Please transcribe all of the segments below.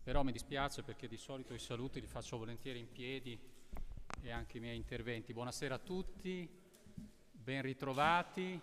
però mi dispiace perché di solito i saluti li faccio volentieri in piedi e anche i miei interventi. Buonasera a tutti, ben ritrovati.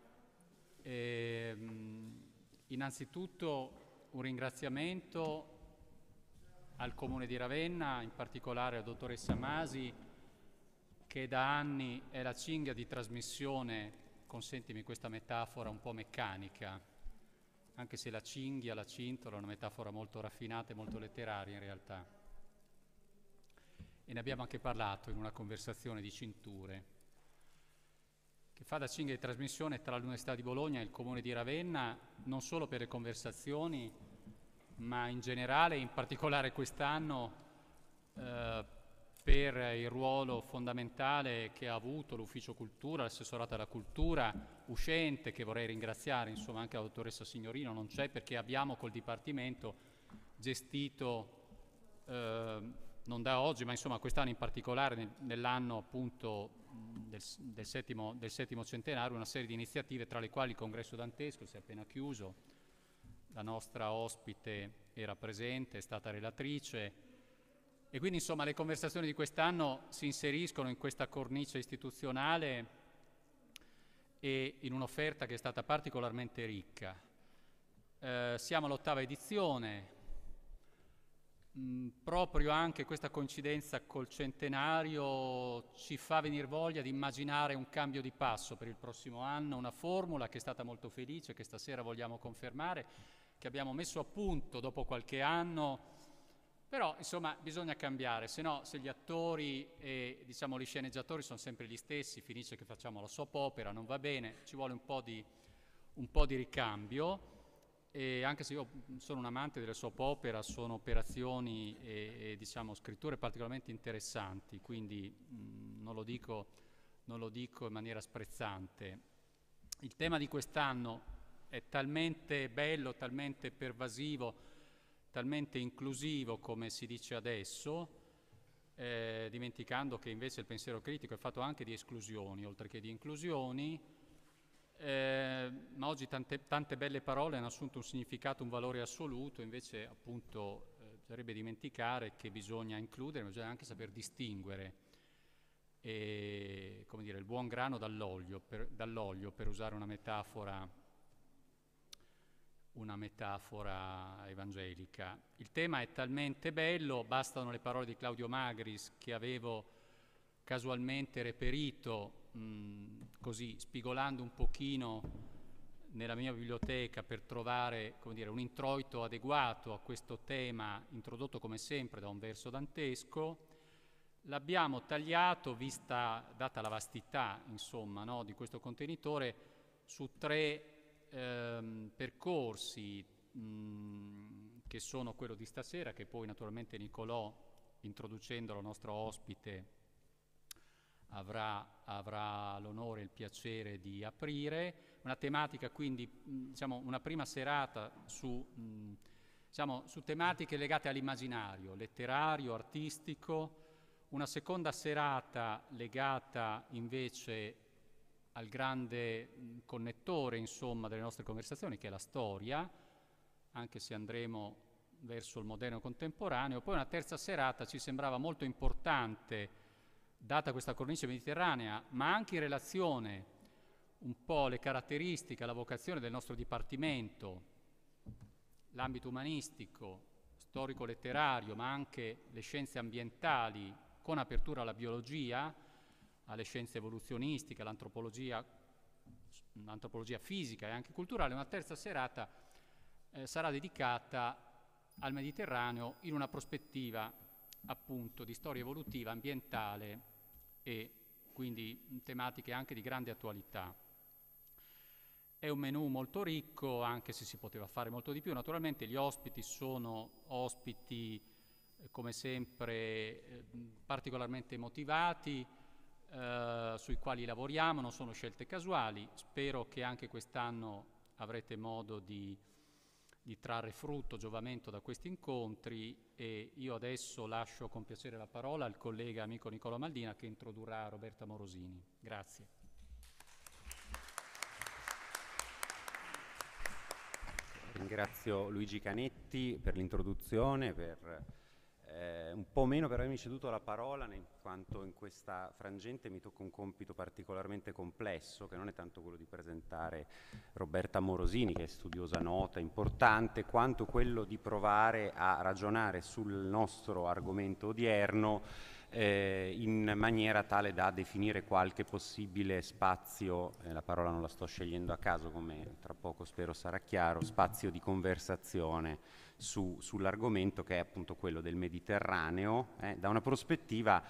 Innanzitutto un ringraziamento al Comune di Ravenna, in particolare alla dottoressa Masi, che da anni è la cinghia di trasmissione, consentimi questa metafora un po' meccanica, anche se la cinghia, la cintola è una metafora molto raffinata e molto letteraria in realtà. E ne abbiamo anche parlato in una conversazione di cinture, che fa da cinghia di trasmissione tra l'Università di Bologna e il Comune di Ravenna, non solo per le conversazioni, ma in generale, in particolare quest'anno, per il ruolo fondamentale che ha avuto l'Ufficio Cultura, l'Assessorato alla Cultura, uscente, che vorrei ringraziare, insomma anche la dottoressa Signorino non c'è, perché abbiamo col Dipartimento gestito, non da oggi, ma insomma quest'anno in particolare, nell'anno appunto del settimo centenario, una serie di iniziative, tra le quali il Congresso Dantesco, si è appena chiuso, la nostra ospite era presente, è stata relatrice, e quindi insomma le conversazioni di quest'anno si inseriscono in questa cornice istituzionale e in un'offerta che è stata particolarmente ricca. Siamo all'8ª edizione, proprio anche questa coincidenza col centenario ci fa venire voglia di immaginare un cambio di passo per il prossimo anno, una formula che è stata molto felice, che stasera vogliamo confermare, che abbiamo messo a punto dopo qualche anno. Però, insomma, bisogna cambiare, se no, se gli attori e, diciamo, gli sceneggiatori sono sempre gli stessi, finisce che facciamo la soap opera, non va bene, ci vuole un po' di ricambio, e anche se io sono un amante delle soap opera, sono operazioni e diciamo, scritture particolarmente interessanti, quindi non lo dico in maniera sprezzante. Il tema di quest'anno è talmente bello, talmente pervasivo, talmente inclusivo, come si dice adesso, dimenticando che invece il pensiero critico è fatto anche di esclusioni, oltre che di inclusioni, ma oggi tante belle parole hanno assunto un significato, un valore assoluto, invece appunto bisognerebbe dimenticare che bisogna includere, ma bisogna anche saper distinguere, come dire, il buon grano dall'olio, per usare una metafora evangelica. Il tema è talmente bello, bastano le parole di Claudio Magris, che avevo casualmente reperito così spigolando un pochino nella mia biblioteca per trovare, come dire, un introito adeguato a questo tema, introdotto come sempre da un verso dantesco. L'abbiamo tagliato, data la vastità, insomma, no, di questo contenitore, su 3 percorsi, che sono quello di stasera, che poi naturalmente Nicolò, introducendo la nostra ospite, avrà l'onore e il piacere di aprire. Una tematica quindi, diciamo, una prima serata su tematiche legate all'immaginario letterario, artistico, una seconda serata legata invece al grande connettore, insomma, delle nostre conversazioni, che è la storia, anche se andremo verso il moderno contemporaneo. Poi una terza serata ci sembrava molto importante, data questa cornice mediterranea, ma anche in relazione un po' alle caratteristiche, alla vocazione del nostro Dipartimento, l'ambito umanistico, storico-letterario, ma anche le scienze ambientali, con apertura alla biologia, alle scienze evoluzionistiche, all'antropologia fisica e anche culturale. Una terza serata sarà dedicata al Mediterraneo in una prospettiva appunto di storia evolutiva, ambientale e quindi tematiche anche di grande attualità. È un menù molto ricco, anche se si poteva fare molto di più. Naturalmente gli ospiti sono ospiti, come sempre, particolarmente motivati, sui quali lavoriamo, non sono scelte casuali. Spero che anche quest'anno avrete modo di trarre frutto, giovamento da questi incontri, e io adesso lascio con piacere la parola al collega amico Nicolò Maldina, che introdurrà Roberta Morosini. Grazie. Ringrazio Luigi Canetti per l'introduzione, un po' meno per avermi ceduto la parola, in quanto in questa frangente mi tocca un compito particolarmente complesso, che non è tanto quello di presentare Roberta Morosini, che è studiosa nota, importante, quanto quello di provare a ragionare sul nostro argomento odierno in maniera tale da definire qualche possibile spazio, la parola non la sto scegliendo a caso, come tra poco spero sarà chiaro, spazio di conversazione sull'argomento, che è appunto quello del Mediterraneo, da una prospettiva,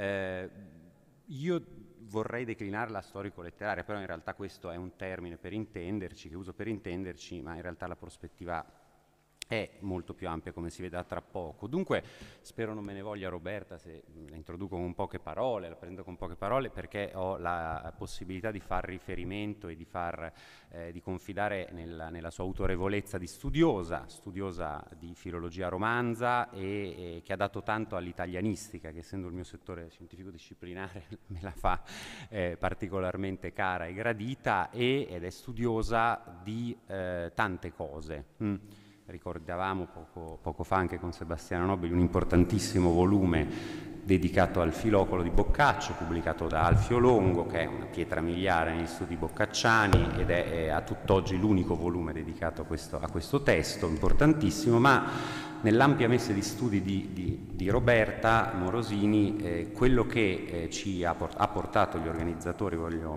io vorrei declinarla storico-letteraria, però in realtà questo è un termine per intenderci, che uso per intenderci, ma in realtà la prospettiva è molto più ampia, come si vedrà tra poco. Dunque spero non me ne voglia Roberta se la introduco con poche parole, la prendo con poche parole, perché ho la possibilità di far riferimento e di confidare nella sua autorevolezza di studiosa di filologia romanza e che ha dato tanto all'italianistica, che essendo il mio settore scientifico disciplinare me la fa particolarmente cara e gradita, ed è studiosa di tante cose. Ricordavamo poco fa anche con Sebastiano Nobili un importantissimo volume dedicato al Filocolo di Boccaccio, pubblicato da Alfio Longo, che è una pietra miliare negli studi boccacciani ed è a tutt'oggi l'unico volume dedicato a questo testo importantissimo, ma nell'ampia messe di studi di Roberta Morosini, quello che ci ha portato gli organizzatori,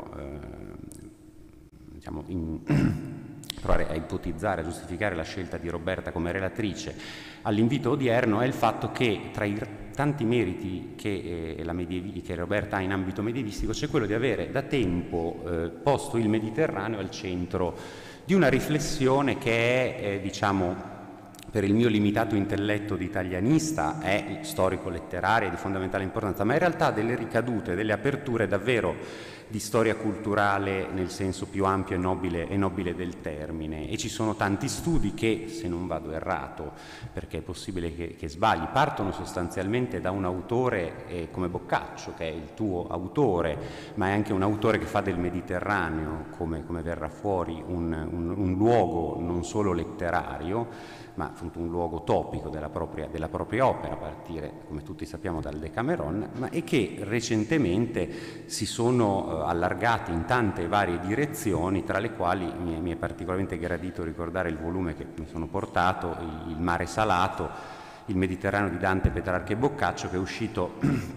provare a ipotizzare, a giustificare la scelta di Roberta come relatrice all'invito odierno, è il fatto che tra i tanti meriti che Roberta ha in ambito medievistico c'è quello di avere da tempo posto il Mediterraneo al centro di una riflessione che è, diciamo, per il mio limitato intelletto di italianista, è storico-letteraria di fondamentale importanza, ma in realtà ha delle ricadute, delle aperture davvero di storia culturale nel senso più ampio e nobile del termine. E ci sono tanti studi che, se non vado errato, perché è possibile che sbagli, partono sostanzialmente da un autore come Boccaccio, che è il tuo autore, ma è anche un autore che fa del Mediterraneo, come verrà fuori, un luogo non solo letterario, ma appunto un luogo topico della propria opera, a partire, come tutti sappiamo, dal Decameron, e che recentemente si sono allargati in tante varie direzioni, tra le quali mi è particolarmente gradito ricordare il volume che mi sono portato, Il mare salato, il Mediterraneo di Dante, Petrarca e Boccaccio, che è uscito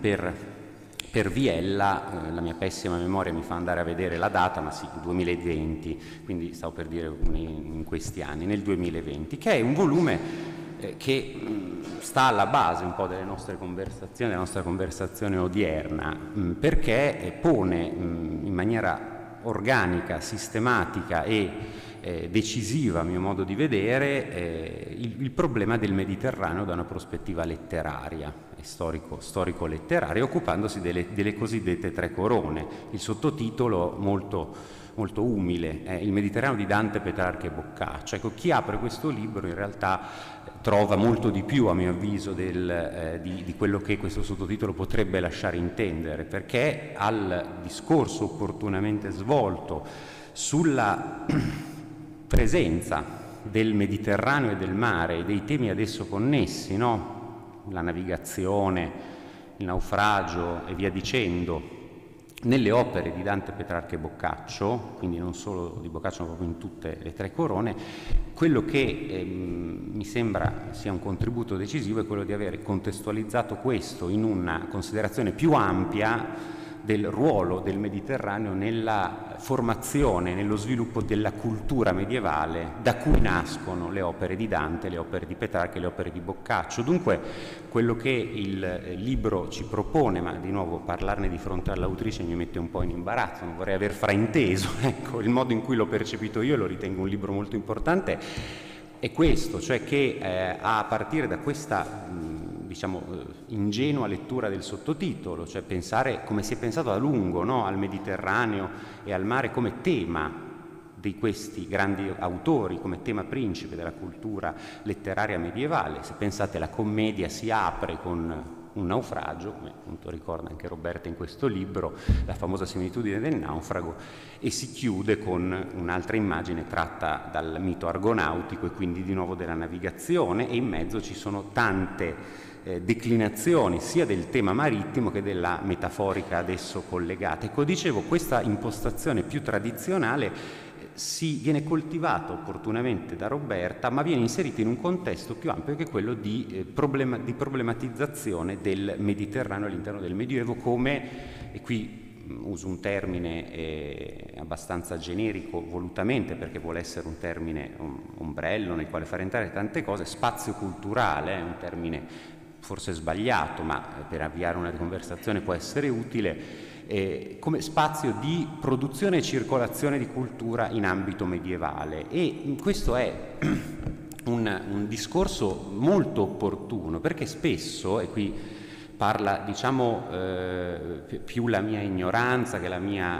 per Viella, la mia pessima memoria mi fa andare a vedere la data, ma sì, 2020, quindi stavo per dire in questi anni, nel 2020, che è un volume che sta alla base un po' delle nostre conversazioni, della nostra conversazione odierna, perché pone in maniera organica, sistematica e decisiva, a mio modo di vedere, il problema del Mediterraneo da una prospettiva letteraria, storico-letteraria, occupandosi delle cosiddette tre corone. Il sottotitolo molto umile è Il Mediterraneo di Dante, Petrarca e Boccaccio. Ecco, chi apre questo libro in realtà trova molto di più, a mio avviso, di quello che questo sottotitolo potrebbe lasciare intendere, perché al discorso opportunamente svolto sulla presenza del Mediterraneo e del mare e dei temi ad esso connessi, no? La navigazione, il naufragio e via dicendo, nelle opere di Dante, Petrarca e Boccaccio, quindi non solo di Boccaccio ma proprio in tutte le tre corone, quello che mi sembra sia un contributo decisivo è quello di avere contestualizzato questo in una considerazione più ampia del ruolo del Mediterraneo nella formazione, nello sviluppo della cultura medievale, da cui nascono le opere di Dante, le opere di Petrarca e le opere di Boccaccio. Dunque, quello che il libro ci propone, ma di nuovo parlarne di fronte all'autrice mi mette un po' in imbarazzo, non vorrei aver frainteso, ecco, il modo in cui l'ho percepito io, lo ritengo un libro molto importante, è questo, cioè che a partire da questa diciamo ingenua lettura del sottotitolo, cioè pensare come si è pensato a lungo, no? Al Mediterraneo e al mare come tema di questi grandi autori, come tema principe della cultura letteraria medievale. Se pensate, la commedia si apre con un naufragio, come appunto ricorda anche Roberta in questo libro, la famosa similitudine del naufrago, e si chiude con un'altra immagine tratta dal mito argonautico e quindi di nuovo della navigazione, e in mezzo ci sono tante declinazioni sia del tema marittimo che della metaforica ad esso collegata. Ecco, dicevo, questa impostazione più tradizionale viene coltivata opportunamente da Roberta, ma viene inserita in un contesto più ampio, che è quello di problematizzazione del Mediterraneo all'interno del Medioevo, come, e qui uso un termine abbastanza generico volutamente perché vuole essere un termine ombrello nel quale far entrare tante cose, spazio culturale, è un termine forse sbagliato, ma per avviare una conversazione può essere utile, come spazio di produzione e circolazione di cultura in ambito medievale. E questo è un discorso molto opportuno, perché spesso, e qui parla, diciamo, più la mia ignoranza che la mia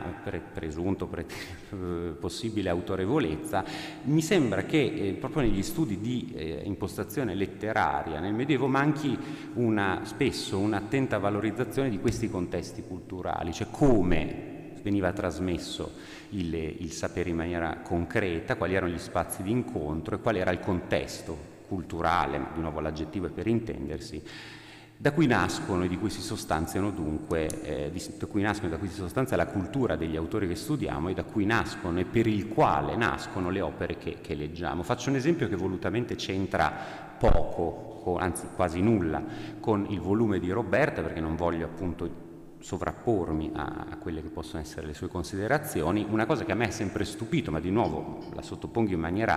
possibile autorevolezza, mi sembra che proprio negli studi di impostazione letteraria nel Medioevo manchi spesso un'attenta valorizzazione di questi contesti culturali, cioè come veniva trasmesso il sapere in maniera concreta, quali erano gli spazi di incontro e qual era il contesto culturale, di nuovo l'aggettivo è per intendersi, da cui nascono e di cui si sostanziano dunque, da cui nascono e da cui si sostanzia la cultura degli autori che studiamo e da cui nascono e per il quale nascono le opere che leggiamo. Faccio un esempio che volutamente c'entra poco, anzi quasi nulla, con il volume di Roberta, perché non voglio appunto sovrappormi a quelle che possono essere le sue considerazioni. Una cosa che a me è sempre stupito, ma di nuovo la sottopongo in maniera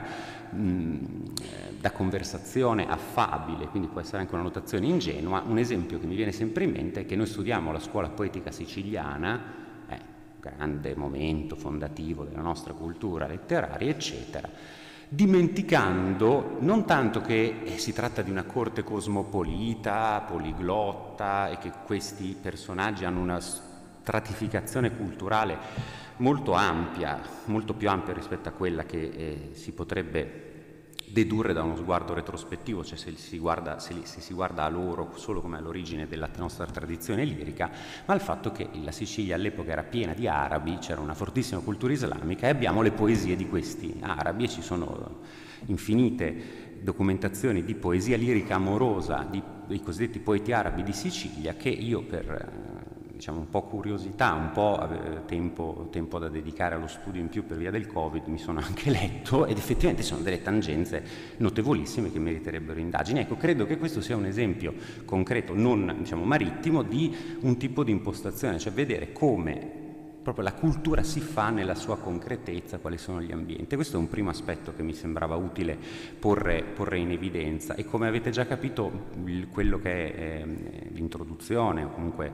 da conversazione affabile, quindi può essere anche una notazione ingenua, un esempio che mi viene sempre in mente è che noi studiamo la scuola poetica siciliana, grande momento fondativo della nostra cultura letteraria, eccetera, dimenticando non tanto che si tratta di una corte cosmopolita, poliglotta e che questi personaggi hanno una stratificazione culturale molto ampia, molto più ampia rispetto a quella che si potrebbe dedurre da uno sguardo retrospettivo, cioè se si guarda a loro solo come all'origine della nostra tradizione lirica, ma il fatto che la Sicilia all'epoca era piena di arabi, c'era una fortissima cultura islamica e abbiamo le poesie di questi arabi e ci sono infinite documentazioni di poesia lirica amorosa dei cosiddetti poeti arabi di Sicilia che io per diciamo un po' curiosità, un po' tempo da dedicare allo studio in più per via del Covid, mi sono anche letto ed effettivamente sono delle tangenze notevolissime che meriterebbero indagini. Ecco, credo che questo sia un esempio concreto, non diciamo marittimo, di un tipo di impostazione, cioè vedere come proprio la cultura si fa nella sua concretezza, quali sono gli ambienti. Questo è un primo aspetto che mi sembrava utile porre in evidenza e come avete già capito quello che è l'introduzione o comunque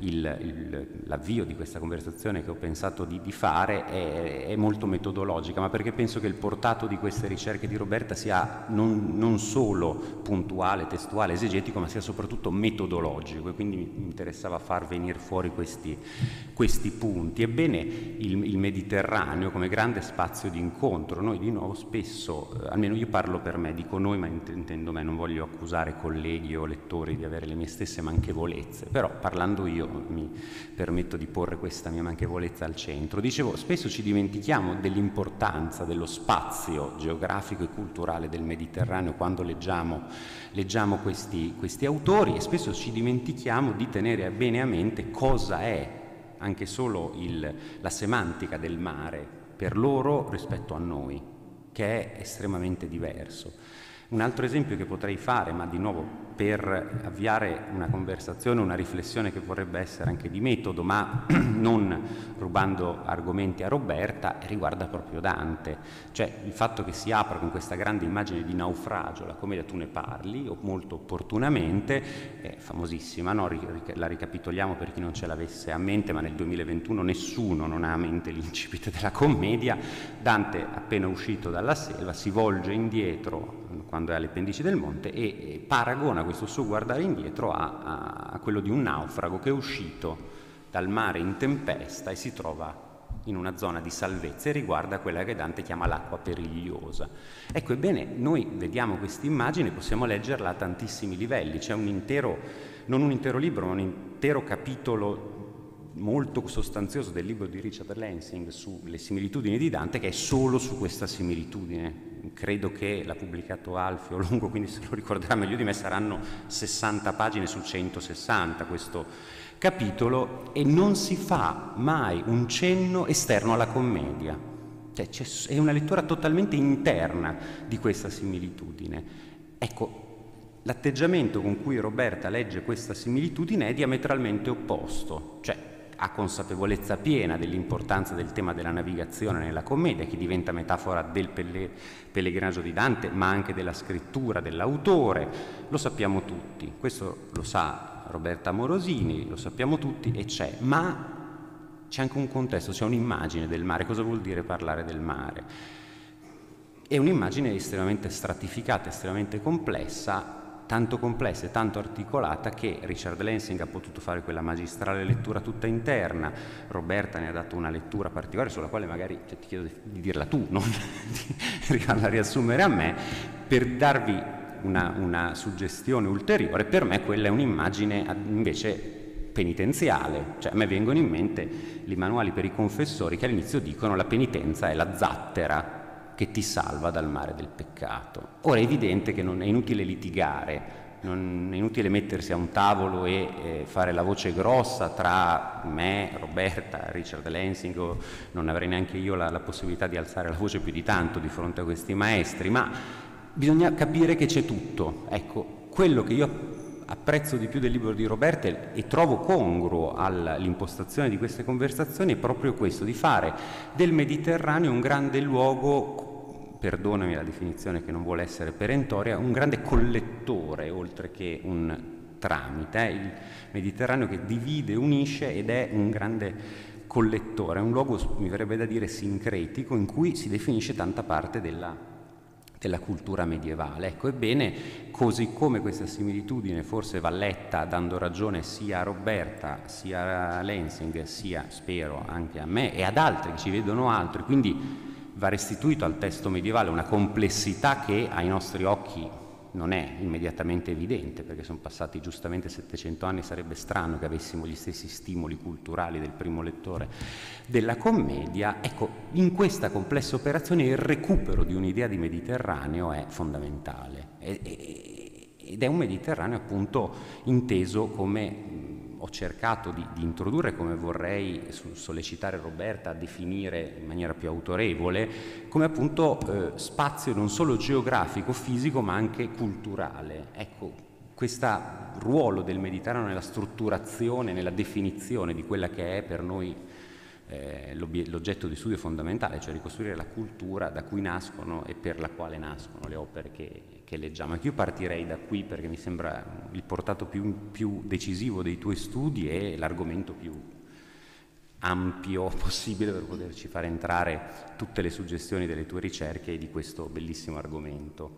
l'avvio di questa conversazione che ho pensato di fare è molto metodologica, ma perché penso che il portato di queste ricerche di Roberta sia non solo puntuale, testuale, esegetico, ma sia soprattutto metodologico e quindi mi interessava far venire fuori questi punti. Ebbene, il Mediterraneo come grande spazio di incontro, noi di nuovo spesso, almeno io parlo per me, dico noi ma intendo me, non voglio accusare colleghi o lettori di avere le mie stesse manchevolezze, però parlando io mi permetto di porre questa mia manchevolezza al centro. Dicevo, spesso ci dimentichiamo dell'importanza dello spazio geografico e culturale del Mediterraneo quando leggiamo questi autori e spesso ci dimentichiamo di tenere bene a mente cosa è anche solo la semantica del mare per loro rispetto a noi, che è estremamente diverso. Un altro esempio che potrei fare, ma di nuovo per avviare una conversazione, una riflessione che vorrebbe essere anche di metodo, ma non rubando argomenti a Roberta, riguarda proprio Dante. Cioè il fatto che si apra con questa grande immagine di naufragio, la commedia Tu ne parli, o molto opportunamente, è famosissima, no? La ricapitoliamo per chi non ce l'avesse a mente, ma nel 2021 nessuno non ha a mente l'incipit della commedia. Dante, appena uscito dalla selva, si volge indietro quando è alle pendici del monte e paragona questo suo guardare indietro a quello di un naufrago che è uscito dal mare in tempesta e si trova in una zona di salvezza e riguarda quella che Dante chiama l'acqua perigliosa. Ecco, ebbene, noi vediamo questa immagine e possiamo leggerla a tantissimi livelli. C'è un intero, non un intero libro, ma un intero capitolo molto sostanzioso del libro di Richard Lansing sulle similitudini di Dante, che è solo su questa similitudine. Credo che l'ha pubblicato Alfio Longo, quindi se lo ricorderà meglio di me, saranno 60 pagine su 160 questo capitolo, e non si fa mai un cenno esterno alla commedia. Cioè, è una lettura totalmente interna di questa similitudine. Ecco, l'atteggiamento con cui Roberta legge questa similitudine è diametralmente opposto, cioè ha consapevolezza piena dell'importanza del tema della navigazione nella commedia, che diventa metafora del pellegrinaggio di Dante, ma anche della scrittura dell'autore. Lo sappiamo tutti, questo lo sa Roberta Morosini, lo sappiamo tutti, e c'è, ma c'è anche un contesto, c'è un'immagine del mare. Cosa vuol dire parlare del mare? È un'immagine estremamente stratificata, estremamente complessa, tanto complessa e tanto articolata che Richard Lansing ha potuto fare quella magistrale lettura tutta interna, Roberta ne ha dato una lettura particolare sulla quale magari ti chiedo di dirla tu, non di farla riassumere a me, per darvi una suggestione ulteriore. Per me quella è un'immagine invece penitenziale, cioè a me vengono in mente i manuali per i confessori che all'inizio dicono la penitenza è la zattera che ti salva dal mare del peccato. Ora è evidente che non è inutile litigare, non è inutile mettersi a un tavolo e fare la voce grossa tra me, Roberta, Richard Lansing, non avrei neanche io la possibilità di alzare la voce più di tanto di fronte a questi maestri, ma bisogna capire che c'è tutto. Ecco, quello che io apprezzo di più del libro di Roberta e trovo congruo all'impostazione di queste conversazioni è proprio questo, di fare del Mediterraneo un grande luogo, perdonami la definizione che non vuole essere perentoria, un grande collettore oltre che un tramite. Il Mediterraneo che divide, unisce ed è un grande collettore, è un luogo, mi verrebbe da dire, sincretico in cui si definisce tanta parte della cultura medievale. Ecco, ebbene, così come questa similitudine forse va letta dando ragione sia a Roberta, sia a Lansing, sia, spero, anche a me e ad altri che ci vedono altri, quindi va restituito al testo medievale una complessità che ai nostri occhi non è immediatamente evidente, perché sono passati giustamente 700 anni, sarebbe strano che avessimo gli stessi stimoli culturali del primo lettore della commedia. Ecco, in questa complessa operazione il recupero di un'idea di Mediterraneo è fondamentale, ed è un Mediterraneo appunto inteso come ho cercato di introdurre, come vorrei sollecitare Roberta a definire in maniera più autorevole, come appunto spazio non solo geografico, fisico, ma anche culturale. Ecco, questo ruolo del Mediterraneo nella strutturazione, nella definizione di quella che è per noi l'oggetto di studio fondamentale, cioè ricostruire la cultura da cui nascono e per la quale nascono le opere che leggiamo. Anche io partirei da qui perché mi sembra il portato più decisivo dei tuoi studi e l'argomento più ampio possibile per poterci fare entrare tutte le suggestioni delle tue ricerche e di questo bellissimo argomento.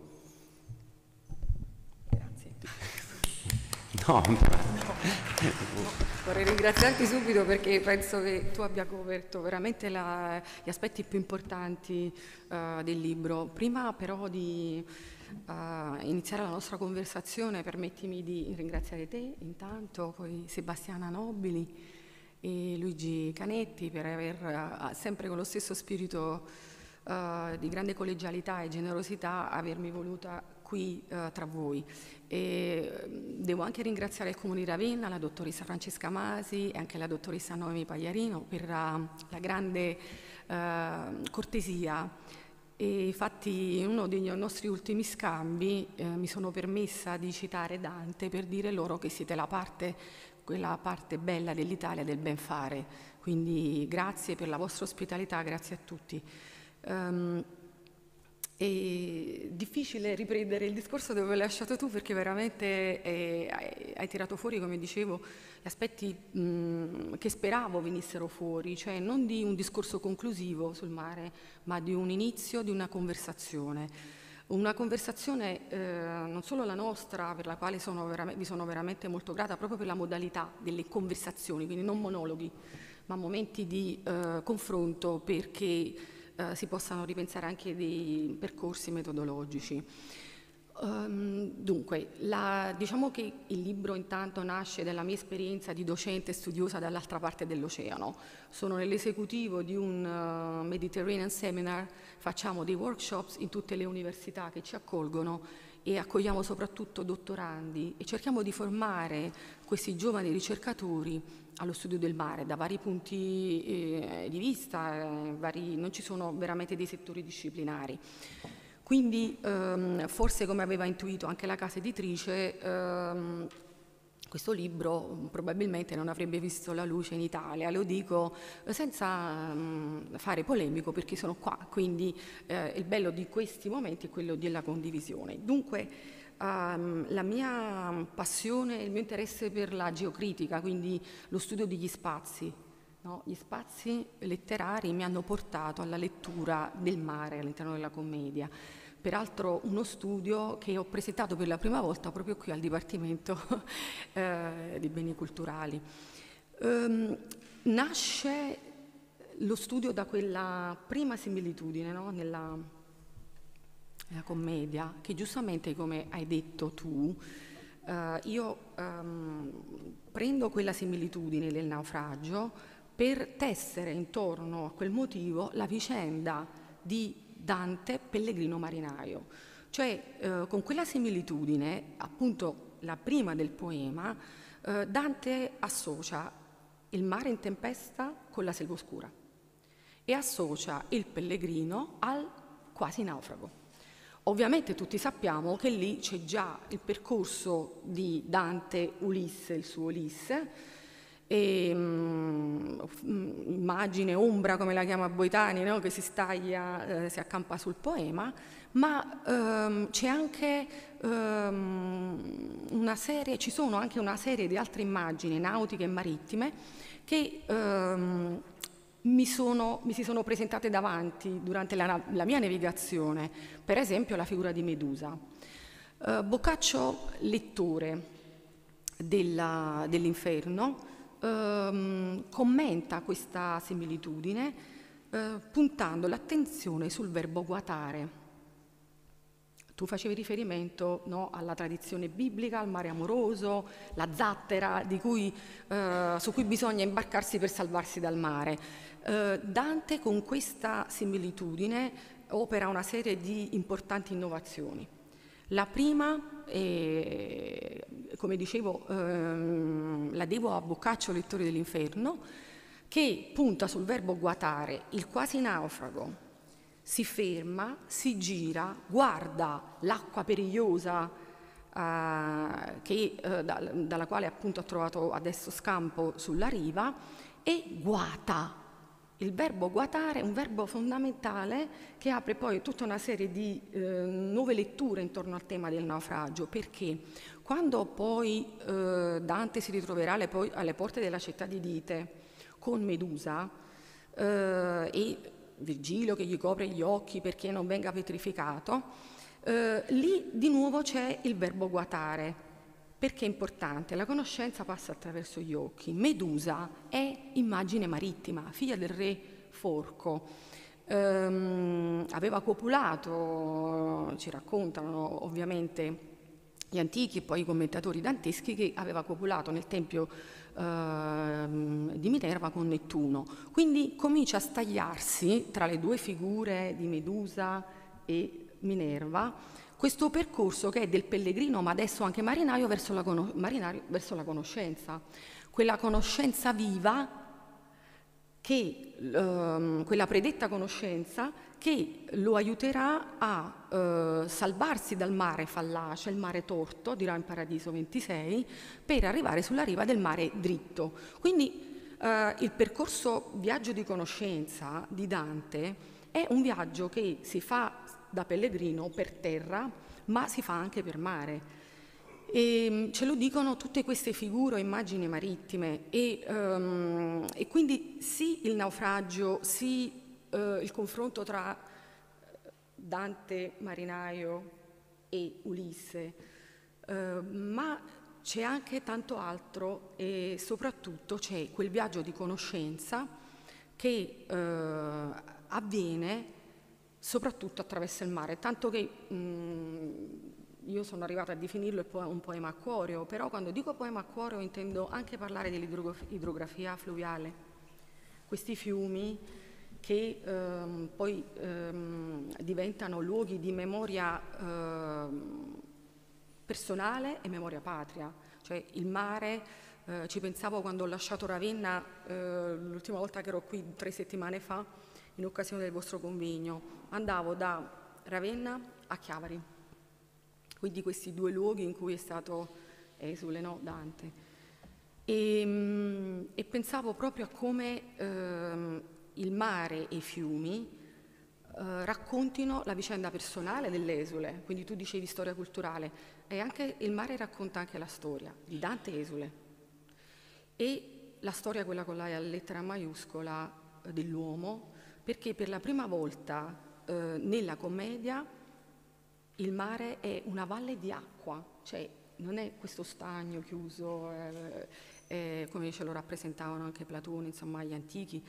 Grazie. No. Vorrei ringraziarti subito perché penso che tu abbia coperto veramente gli aspetti più importanti del libro. Prima però di iniziare la nostra conversazione, permettimi di ringraziare te intanto, poi Sebastiana Nobili e Luigi Canetti per aver sempre con lo stesso spirito di grande collegialità e generosità avermi voluta qui tra voi. E devo anche ringraziare il Comune di Ravenna, la dottoressa Francesca Masi e anche la dottoressa Noemi Pagliarino per la grande cortesia. E infatti in uno dei nostri ultimi scambi mi sono permessa di citare Dante per dire loro che siete quella parte bella dell'Italia del ben fare. Quindi grazie per la vostra ospitalità, grazie a tutti. È difficile riprendere il discorso dove l'hai lasciato tu perché veramente hai tirato fuori, come dicevo, gli aspetti che speravo venissero fuori, cioè non di un discorso conclusivo sul mare, ma di un inizio, di una conversazione. Una conversazione non solo la nostra, per la quale vi sono veramente molto grata, proprio per la modalità delle conversazioni, quindi non monologhi, ma momenti di confronto perché si possano ripensare anche dei percorsi metodologici. Dunque, diciamo che il libro intanto nasce dalla mia esperienza di docente e studiosa dall'altra parte dell'oceano. Sono nell'esecutivo di un Mediterranean Seminar, facciamo dei workshops in tutte le università che ci accolgono e accogliamo soprattutto dottorandi e cerchiamo di formare questi giovani ricercatori allo studio del mare da vari punti di vista, non ci sono veramente dei settori disciplinari. Quindi forse, come aveva intuito anche la casa editrice, questo libro probabilmente non avrebbe visto la luce in Italia, lo dico senza fare polemico perché sono qua, quindi il bello di questi momenti è quello della condivisione. Dunque la mia passione, il mio interesse per la geocritica, quindi lo studio degli spazi, no? Gli spazi letterari mi hanno portato alla lettura del mare all'interno della commedia. Peraltro uno studio che ho presentato per la prima volta proprio qui al Dipartimento di Beni Culturali. Nasce lo studio da quella prima similitudine, no? nella commedia, che giustamente, come hai detto tu, io prendo quella similitudine del naufragio per tessere intorno a quel motivo la vicenda di Dante, pellegrino marinaio. Cioè, con quella similitudine, appunto la prima del poema, Dante associa il mare in tempesta con la selva oscura e associa il pellegrino al quasi naufrago. Ovviamente tutti sappiamo che lì c'è già il percorso di Dante, Ulisse, il suo Ulisse, e immagine, ombra, come la chiama Boitani, no? Che si staglia, si accampa sul poema, ma c'è anche ci sono anche una serie di altre immagini nautiche e marittime che mi si sono presentate davanti durante la mia navigazione, per esempio la figura di Medusa. Boccaccio, lettore dell'Inferno, commenta questa similitudine puntando l'attenzione sul verbo guatare. Tu facevi riferimento, no, alla tradizione biblica, al mare amoroso, la zattera su cui bisogna imbarcarsi per salvarsi dal mare. Dante con questa similitudine opera una serie di importanti innovazioni. La prima, come dicevo, la devo a Boccaccio, lettore dell'Inferno, che punta sul verbo guatare. Il quasi naufrago si ferma, si gira, guarda l'acqua perigliosa dalla quale appunto ha trovato adesso scampo sulla riva e guata. Il verbo guatare è un verbo fondamentale che apre poi tutta una serie di nuove letture intorno al tema del naufragio, perché quando poi Dante si ritroverà alle porte della città di Dite con Medusa e Virgilio che gli copre gli occhi perché non venga petrificato, lì di nuovo c'è il verbo guatare. Perché è importante? La conoscenza passa attraverso gli occhi. Medusa è immagine marittima, figlia del re Forco. Aveva copulato, ci raccontano ovviamente gli antichi e poi i commentatori danteschi, che aveva copulato nel tempio di Minerva con Nettuno. Quindi comincia a stagliarsi tra le due figure di Medusa e Minerva questo percorso che è del pellegrino, ma adesso anche marinaio, verso la conoscenza. Quella conoscenza viva, quella predetta conoscenza che lo aiuterà a salvarsi dal mare fallace, il mare torto, dirà in Paradiso 26, per arrivare sulla riva del mare dritto. Quindi il percorso viaggio di conoscenza di Dante è un viaggio che si fa da pellegrino per terra, ma si fa anche per mare. E ce lo dicono tutte queste figure o immagini marittime e quindi sì il naufragio, sì il confronto tra Dante marinaio e Ulisse, ma c'è anche tanto altro e soprattutto c'è quel viaggio di conoscenza che avviene soprattutto attraverso il mare, tanto che io sono arrivata a definirlo un poema acquoreo, però quando dico poema acquoreo intendo anche parlare dell'idrografia fluviale, questi fiumi che poi diventano luoghi di memoria personale e memoria patria, cioè il mare, ci pensavo quando ho lasciato Ravenna l'ultima volta che ero qui 3 settimane fa in occasione del vostro convegno, andavo da Ravenna a Chiavari, quindi questi 2 luoghi in cui è stato esule, no? Dante, e pensavo proprio a come il mare e i fiumi raccontino la vicenda personale dell'esule, quindi tu dicevi storia culturale, e anche il mare racconta anche la storia di Dante esule e la storia, quella con la lettera maiuscola, dell'uomo, perché per la prima volta nella commedia il mare è una valle di acqua, cioè non è questo stagno chiuso come ce lo rappresentavano anche Platone, insomma gli antichi,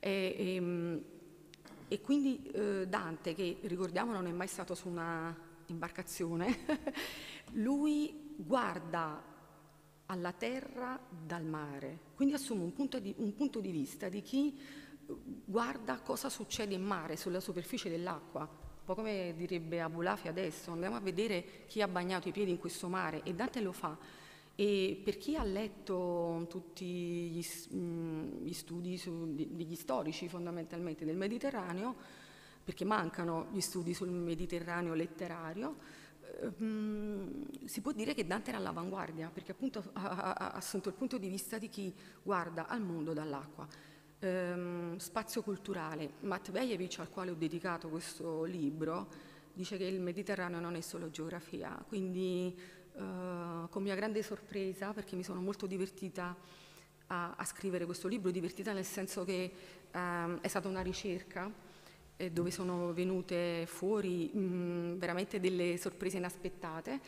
e quindi Dante, che ricordiamo non è mai stato su una imbarcazione, lui guarda alla terra dal mare, quindi assume un punto di vista di chi guarda cosa succede in mare, sulla superficie dell'acqua, un po' come direbbe Abulafi adesso, andiamo a vedere chi ha bagnato i piedi in questo mare, e Dante lo fa. E per chi ha letto tutti gli studi degli storici fondamentalmente del Mediterraneo, perché mancano gli studi sul Mediterraneo letterario, si può dire che Dante era all'avanguardia, perché appunto ha assunto il punto di vista di chi guarda al mondo dall'acqua. Spazio culturale. Matvejevic, al quale ho dedicato questo libro, dice che il Mediterraneo non è solo geografia, quindi con mia grande sorpresa, perché mi sono molto divertita a scrivere questo libro, divertita nel senso che è stata una ricerca dove sono venute fuori veramente delle sorprese inaspettate.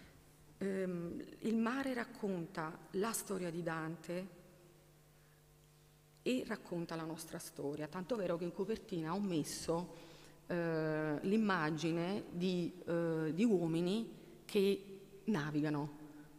Il mare racconta la storia di Dante e racconta la nostra storia, tanto vero che in copertina ho messo l'immagine di uomini che navigano.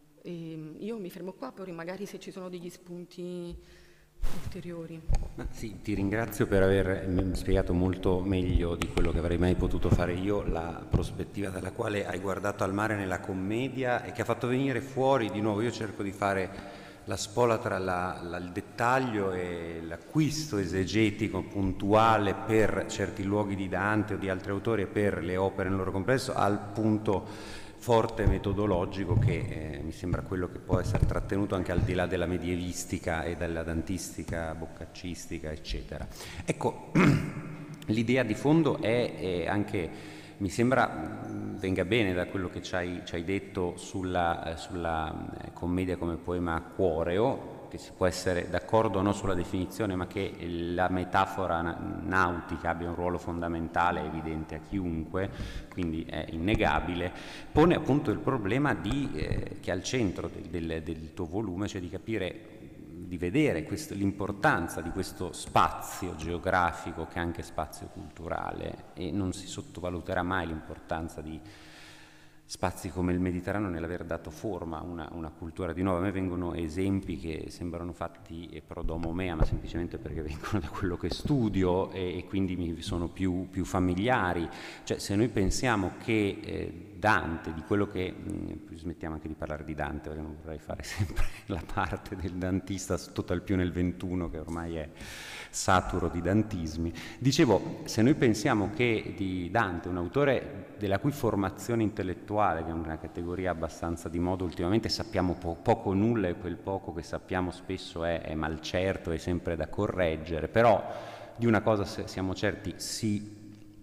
Io mi fermo qua, poi magari se ci sono degli spunti ulteriori. Sì, ti ringrazio per avermi spiegato molto meglio di quello che avrei mai potuto fare io la prospettiva dalla quale hai guardato al mare nella commedia e che ha fatto venire fuori di nuovo. Io cerco di fare la spola tra il dettaglio e l'acquisto esegetico puntuale per certi luoghi di Dante o di altri autori e per le opere nel loro complesso al punto forte metodologico che mi sembra quello che può essere trattenuto anche al di là della medievistica e della dantistica, boccaccistica, eccetera. Ecco, l'idea di fondo è anche, mi sembra venga bene da quello che ci hai detto sulla commedia come poema acquoreo, che si può essere d'accordo o no sulla definizione, ma che la metafora nautica abbia un ruolo fondamentale, evidente a chiunque, quindi è innegabile, pone appunto il problema che è al centro del tuo volume, cioè di capire, di vedere l'importanza di questo spazio geografico che è anche spazio culturale, e non si sottovaluterà mai l'importanza di spazi come il Mediterraneo nell'aver dato forma a una cultura. Di nuovo a me vengono esempi che sembrano fatti pro domo mea, ma semplicemente perché vengono da quello che studio e quindi mi sono più familiari. Cioè, se noi pensiamo che Dante, di quello che smettiamo anche di parlare di Dante, perché non vorrei fare sempre la parte del dantista total più nel 21, che ormai è saturo di dantismi. Dicevo, se noi pensiamo che di Dante, un autore della cui formazione intellettuale, che è una categoria abbastanza di moda ultimamente, sappiamo poco o nulla, e quel poco che sappiamo spesso è malcerto e sempre da correggere, però di una cosa siamo certi, si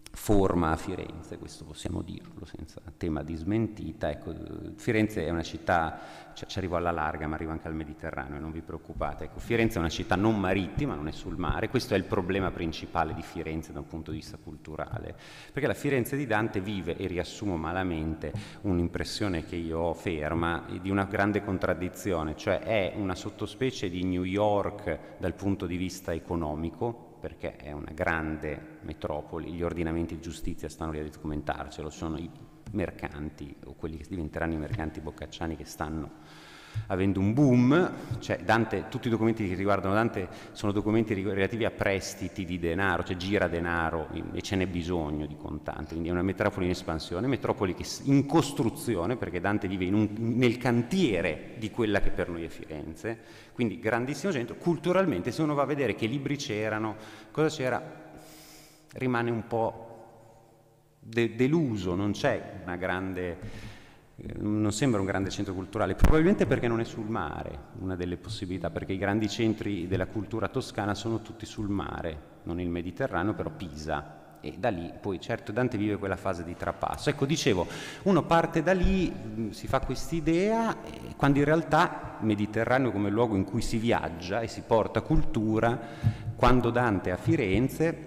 forma a Firenze, questo possiamo dirlo senza tema di smentita. Ecco, Firenze è una città, ci arrivo alla larga ma arrivo anche al Mediterraneo, non vi preoccupate. Ecco, Firenze è una città non marittima, non è sul mare, questo è il problema principale di Firenze da un punto di vista culturale, perché la Firenze di Dante vive, e riassumo malamente un'impressione che io ho ferma, di una grande contraddizione, cioè è una sottospecie di New York dal punto di vista economico, perché è una grande metropoli, gli ordinamenti di giustizia stanno lì a documentarcelo, sono i mercanti o quelli che diventeranno i mercanti boccacciani che stanno avendo un boom, cioè Dante, tutti i documenti che riguardano Dante sono documenti relativi a prestiti di denaro, cioè gira denaro e ce n'è bisogno di contanti, quindi è una metropoli in espansione, metropoli che in costruzione, perché Dante vive nel cantiere di quella che per noi è Firenze, quindi grandissimo centro. Culturalmente, se uno va a vedere che libri c'erano, cosa c'era, rimane un po' deluso, non c'è una grande... non sembra un grande centro culturale, probabilmente perché non è sul mare, una delle possibilità, perché i grandi centri della cultura toscana sono tutti sul mare, non il Mediterraneo, però Pisa, e da lì poi certo Dante vive quella fase di trapasso. Ecco, dicevo, uno parte da lì, si fa quest'idea, quando in realtà il Mediterraneo come luogo in cui si viaggia e si porta cultura, quando Dante è a Firenze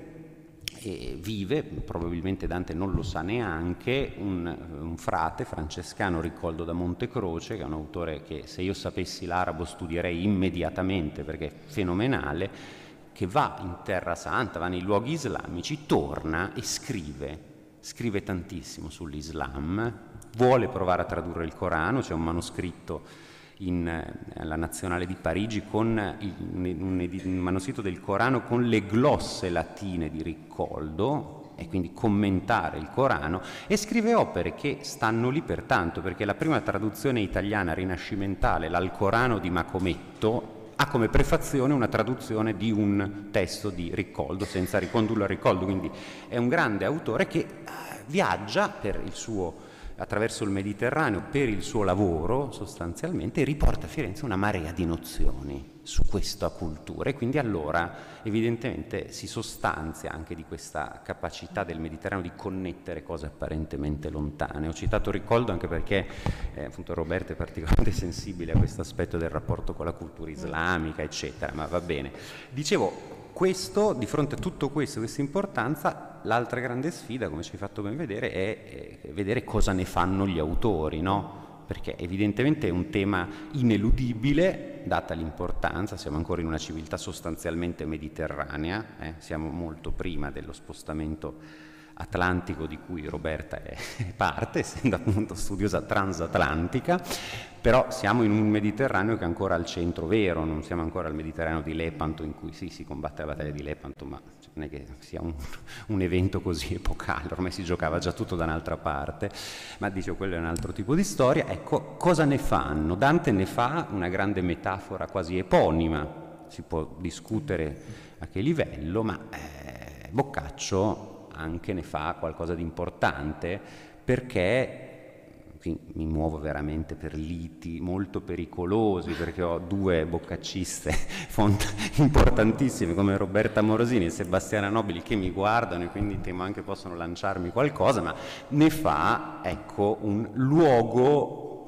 e vive, probabilmente Dante non lo sa neanche, un frate francescano Ricoldo da Montecroce, che è un autore che se io sapessi l'arabo studierei immediatamente perché è fenomenale, che va in Terra Santa, va nei luoghi islamici, torna e scrive tantissimo sull'Islam, vuole provare a tradurre il Corano, c'è un manoscritto alla Nazionale di Parigi con un manoscritto del Corano con le glosse latine di Ricoldo, e quindi commentare il Corano, e scrive opere che stanno lì pertanto, perché la prima traduzione italiana rinascimentale, l'Alcorano di Macometto, ha come prefazione una traduzione di un testo di Ricoldo, senza ricondurlo a Ricoldo, quindi è un grande autore che viaggia attraverso il Mediterraneo per il suo lavoro sostanzialmente, e riporta a Firenze una marea di nozioni su questa cultura, e quindi allora evidentemente si sostanzia anche di questa capacità del Mediterraneo di connettere cose apparentemente lontane. Ho citato Ricoldo anche perché appunto Roberto è particolarmente sensibile a questo aspetto del rapporto con la cultura islamica eccetera, ma va bene. Dicevo, questo, di fronte a tutto questo, questa importanza, l'altra grande sfida, come ci hai fatto ben vedere, è vedere cosa ne fanno gli autori, no? Perché evidentemente è un tema ineludibile, data l'importanza, siamo ancora in una civiltà sostanzialmente mediterranea, siamo molto prima dello spostamento atlantico di cui Roberta è parte, essendo appunto studiosa transatlantica, però siamo in un Mediterraneo che è ancora al centro vero, non siamo ancora al Mediterraneo di Lepanto, in cui sì, si combatte la battaglia di Lepanto, ma non è che sia un evento così epocale, ormai si giocava già tutto da un'altra parte, ma dicevo, quello è un altro tipo di storia. Ecco, cosa ne fanno? Dante ne fa una grande metafora quasi eponima, si può discutere a che livello, ma Boccaccio anche ne fa qualcosa di importante, perché qui mi muovo veramente per liti molto pericolosi, perché ho due boccacciste importantissime come Roberta Morosini e Sebastiana Nobili che mi guardano, e quindi temo anche possano lanciarmi qualcosa, ma ne fa, ecco, un luogo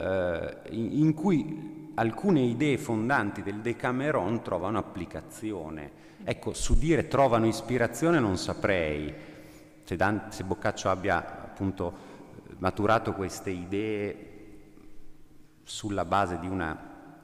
in cui alcune idee fondanti del Decameron trovano applicazione. Ecco, su dire trovano ispirazione non saprei, se Boccaccio abbia appunto maturato queste idee sulla base di una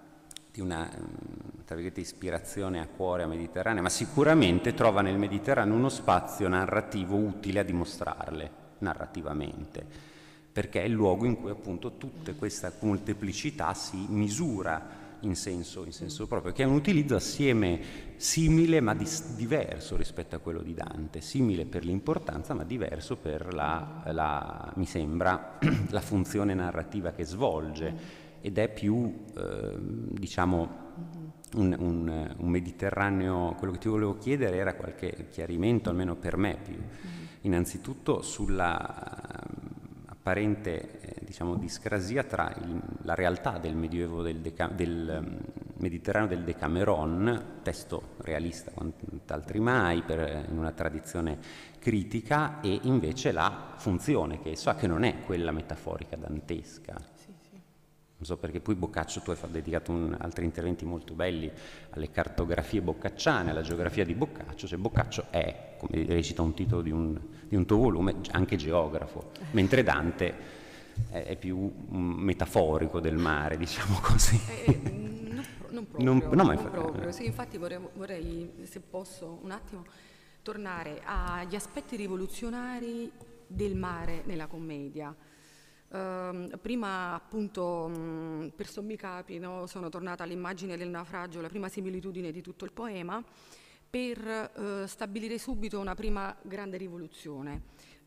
tra virgolette ispirazione a cuore a Mediterranea, ma sicuramente trova nel Mediterraneo uno spazio narrativo utile a dimostrarle narrativamente, perché è il luogo in cui appunto tutta questa molteplicità si misura in senso proprio, che è un utilizzo assieme simile ma diverso rispetto a quello di Dante, simile per l'importanza ma diverso per mi sembra, la funzione narrativa che svolge, ed è più diciamo un Mediterraneo. Quello che ti volevo chiedere era qualche chiarimento, almeno per me, innanzitutto sulla apparente diciamo discrasia tra la realtà del Medioevo del Mediterraneo del Decameron, testo realista tutt'altri mai, in una tradizione critica, e invece la funzione che esso ha, che non è quella metaforica dantesca. Sì, sì. Non so perché poi Boccaccio, tu hai dedicato altri interventi molto belli alle cartografie boccacciane, alla geografia di Boccaccio. Cioè Boccaccio è, come recita un titolo di un tuo volume, anche geografo, mentre Dante è più metaforico del mare, diciamo così. Non proprio. Sì, infatti vorrei, se posso, un attimo tornare agli aspetti rivoluzionari del mare nella commedia. Prima appunto per sommi capi, no, sono tornata all'immagine del naufragio, la prima similitudine di tutto il poema, per stabilire subito una prima grande rivoluzione.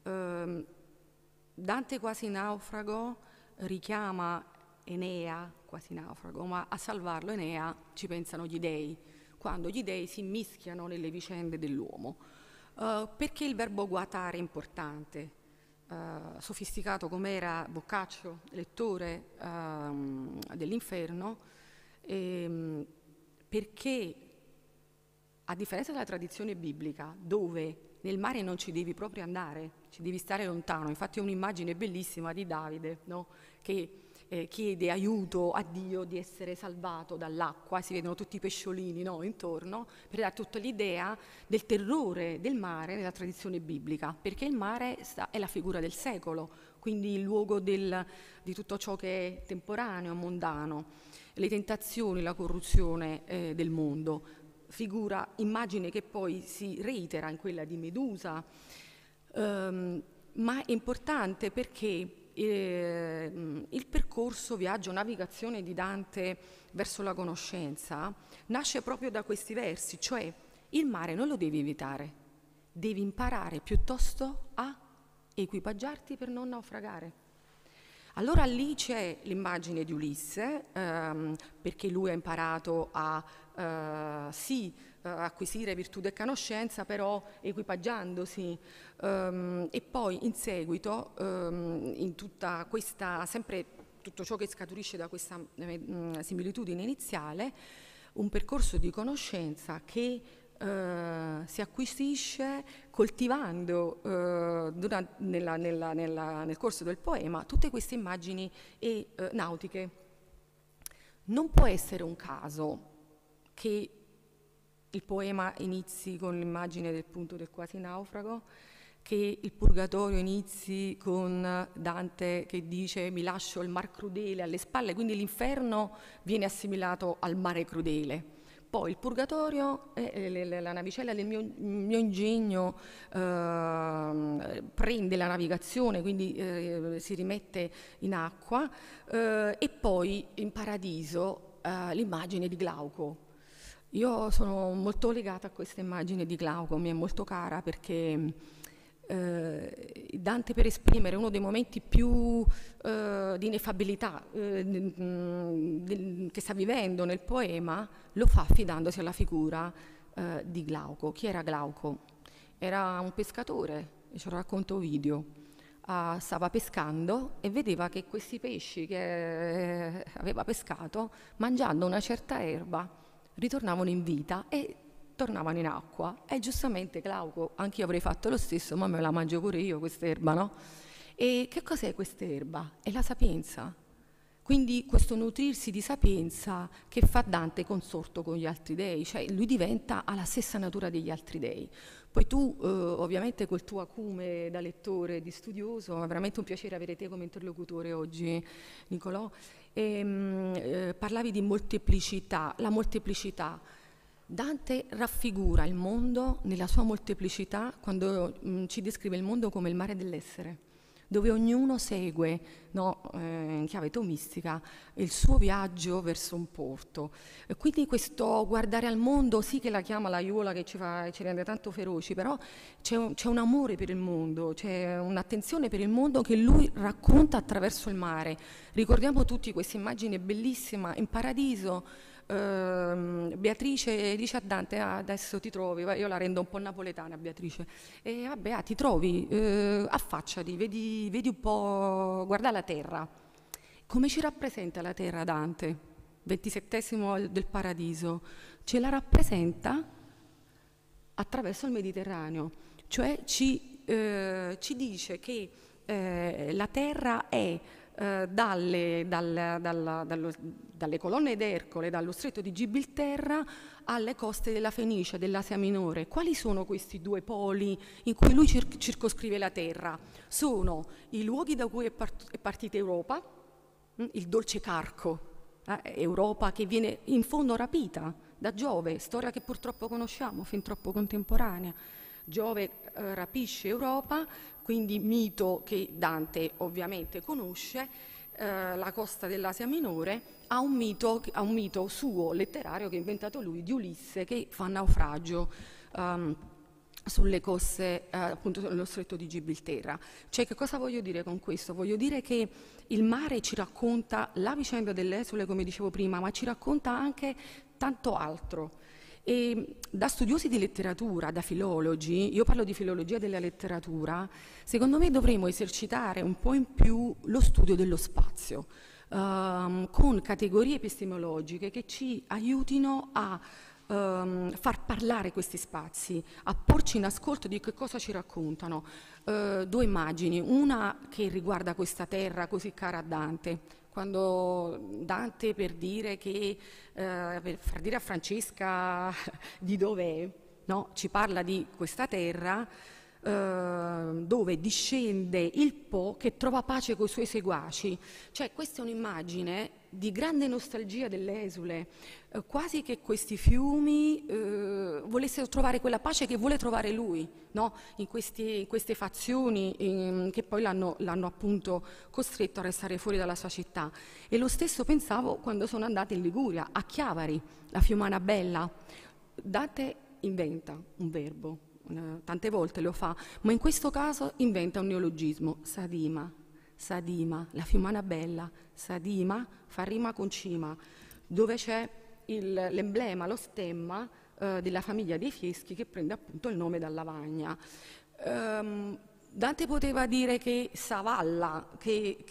Dante quasi naufrago richiama Enea quasi naufrago, ma a salvarlo Enea ci pensano gli dei, quando gli dei si mischiano nelle vicende dell'uomo. Perché il verbo guatare è importante? Sofisticato come era Boccaccio, lettore dell'Inferno, perché a differenza della tradizione biblica, dove nel mare non ci devi proprio andare, ci devi stare lontano, infatti è un'immagine bellissima di Davide, no? Che chiede aiuto a Dio di essere salvato dall'acqua, si vedono tutti i pesciolini, no, intorno, per dare tutta l'idea del terrore del mare nella tradizione biblica, perché il mare è la figura del secolo, quindi il luogo di tutto ciò che è temporaneo, mondano, le tentazioni, la corruzione del mondo, immagine che poi si reitera in quella di Medusa, ma è importante perché il percorso viaggio navigazione di Dante verso la conoscenza nasce proprio da questi versi, cioè il mare non lo devi evitare, devi imparare piuttosto a equipaggiarti per non naufragare. Allora lì c'è l'immagine di Ulisse, perché lui ha imparato a acquisire virtù e conoscenza, però equipaggiandosi, e poi in seguito in tutta questa, sempre tutto ciò che scaturisce da questa similitudine iniziale, un percorso di conoscenza che si acquisisce coltivando nel corso del poema tutte queste immagini nautiche. Non può essere un caso che il poema inizi con l'immagine del punto del quasi naufrago, che il Purgatorio inizi con Dante che dice mi lascio il mar crudele alle spalle, quindi l'inferno viene assimilato al mare crudele. Poi il Purgatorio, la navicella del mio ingegno prende la navigazione, quindi si rimette in acqua, e poi in paradiso l'immagine di Glauco. Io sono molto legata a questa immagine di Glauco, mi è molto cara perché Dante, per esprimere uno dei momenti più di ineffabilità che sta vivendo nel poema, lo fa affidandosi alla figura di Glauco. Chi era Glauco? Era un pescatore, ce lo racconta Ovidio. Stava pescando e vedeva che questi pesci che aveva pescato, mangiando una certa erba, ritornavano in vita e tornavano in acqua. E giustamente Glauco, anch'io avrei fatto lo stesso, ma me la mangio pure io quest'erba, no? E che cos'è quest'erba? È la sapienza. Quindi questo nutrirsi di sapienza che fa Dante consorto con gli altri dei, cioè lui ha la stessa natura degli altri dei. Poi tu ovviamente col tuo acume da lettore e di studioso, è veramente un piacere avere te come interlocutore oggi, Nicolò, parlavi di molteplicità, la molteplicità. Dante raffigura il mondo nella sua molteplicità quando ci descrive il mondo come il mare dell'essere, dove ognuno segue, no, in chiave tomistica, il suo viaggio verso un porto. E quindi questo guardare al mondo, sì che la chiama l'aiuola che ci rende tanto feroci, però c'è un amore per il mondo, c'è un'attenzione per il mondo che lui racconta attraverso il mare. Ricordiamo tutti questa immagine bellissima in paradiso. Beatrice dice a Dante: adesso ti trovi, io la rendo un po' napoletana Beatrice, e vabbè, ti trovi, affacciati, vedi un po', guarda la terra. Come ci rappresenta la terra Dante? 27° del Paradiso, ce la rappresenta attraverso il Mediterraneo, cioè ci dice che la terra è dalle colonne d'Ercole, dallo stretto di Gibilterra alle coste della Fenicia, dell'Asia Minore. Quali sono questi due poli in cui lui circoscrive la terra? Sono i luoghi da cui è partita Europa, il dolce carco, Europa che viene in fondo rapita da Giove, storia che purtroppo conosciamo, fin troppo contemporanea. Giove rapisce Europa, quindi mito che Dante ovviamente conosce, la costa dell'Asia Minore, ha un mito suo letterario che ha inventato lui, di Ulisse che fa naufragio sulle coste, appunto nello stretto di Gibilterra. Cioè, che cosa voglio dire con questo? Voglio dire che il mare ci racconta la vicenda delle esule, come dicevo prima, ma ci racconta anche tanto altro. E da studiosi di letteratura, da filologi, io parlo di filologia della letteratura, secondo me dovremmo esercitare un po' in più lo studio dello spazio, con categorie epistemologiche che ci aiutino a far parlare questi spazi, a porci in ascolto di che cosa ci raccontano. Due immagini, una che riguarda questa terra così cara a Dante, quando Dante per far dire a Francesca di dov'è, no? Ci parla di questa terra dove discende il Po che trova pace coi suoi seguaci. Cioè, questa è un'immagine di grande nostalgia dell'esule, quasi che questi fiumi volessero trovare quella pace che vuole trovare lui, no? in queste fazioni che poi l'hanno appunto costretto a restare fuori dalla sua città. E lo stesso pensavo quando sono andata in Liguria, a Chiavari, la Fiumana Bella. Dante inventa un verbo, tante volte lo fa, ma in questo caso inventa un neologismo, sadima. Sadima, la Fiumana Bella, Sadima fa rima con cima, dove c'è l'emblema, lo stemma della famiglia dei Fieschi che prende appunto il nome dalla lavagna. Dante poteva dire che savalla, che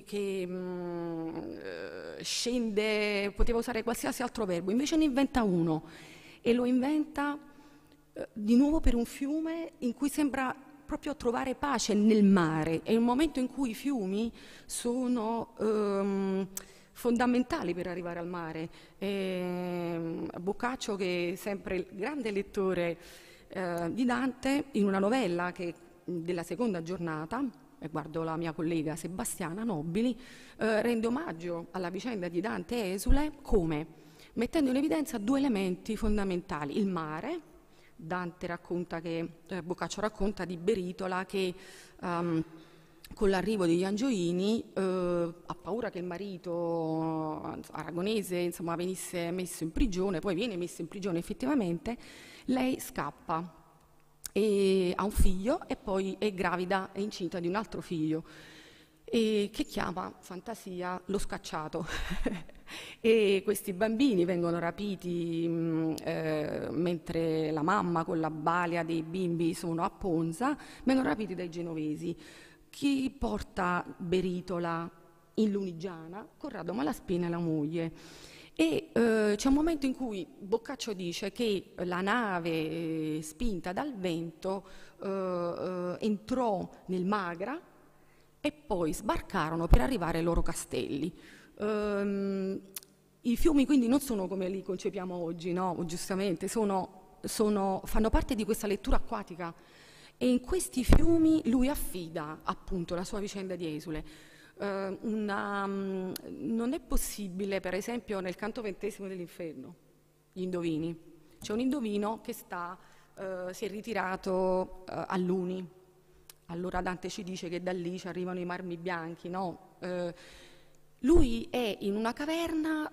scende, poteva usare qualsiasi altro verbo, invece ne inventa uno e lo inventa di nuovo per un fiume in cui sembra proprio trovare pace nel mare. È un momento in cui i fiumi sono fondamentali per arrivare al mare. Boccaccio, che è sempre il grande lettore di Dante, in una novella della seconda giornata, guardo la mia collega Sebastiana Nobili, rende omaggio alla vicenda di Dante e Esule come? Mettendo in evidenza due elementi fondamentali: il mare. Boccaccio racconta di Beritola che con l'arrivo degli Angioini ha paura che il marito aragonese, insomma, venisse messo in prigione, poi viene messo in prigione effettivamente, lei scappa e ha un figlio e poi è gravida e incinta di un altro figlio, e che chiama fantasia lo scacciato. E questi bambini vengono rapiti mentre la mamma con la balia dei bimbi sono a Ponza, vengono rapiti dai genovesi. Chi porta Beritola in Lunigiana? Corrado Malaspina e la moglie. E c'è un momento in cui Boccaccio dice che la nave spinta dal vento entrò nel Magra e poi sbarcarono per arrivare ai loro castelli. I fiumi quindi non sono come li concepiamo oggi, no? Giustamente, fanno parte di questa lettura acquatica, e in questi fiumi lui affida appunto la sua vicenda di esule. Non è possibile, per esempio, nel canto 20° dell'Inferno, gli indovini. C'è un indovino che si è ritirato a Luni. Allora Dante ci dice che da lì ci arrivano i marmi bianchi, no? Lui è in una caverna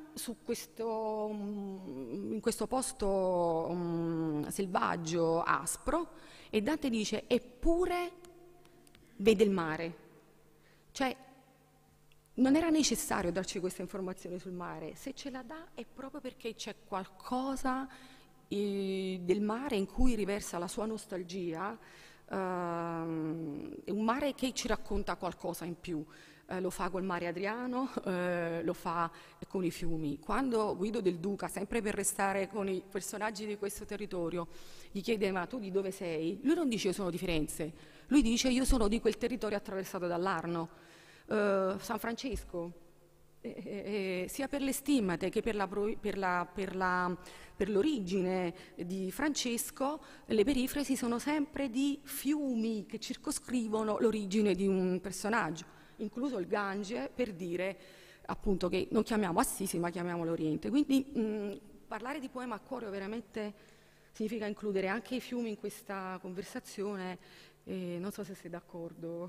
in questo posto selvaggio, aspro, e Dante dice eppure vede il mare. Cioè, non era necessario darci questa informazione sul mare, se ce la dà è proprio perché c'è qualcosa del mare in cui riversa la sua nostalgia, è un mare che ci racconta qualcosa in più. Lo fa col mare Adriano, lo fa con i fiumi. Quando Guido del Duca, sempre per restare con i personaggi di questo territorio, gli chiede ma tu di dove sei? Lui non dice io sono di Firenze, lui dice io sono di quel territorio attraversato dall'Arno. San Francesco, sia per le stimmate che per l'origine di Francesco, le perifrasi sono sempre di fiumi che circoscrivono l'origine di un personaggio, incluso il Gange, per dire appunto che non chiamiamo Assisi ma chiamiamo l'Oriente. Quindi parlare di poema a cuore veramente significa includere anche i fiumi in questa conversazione, non so se sei d'accordo.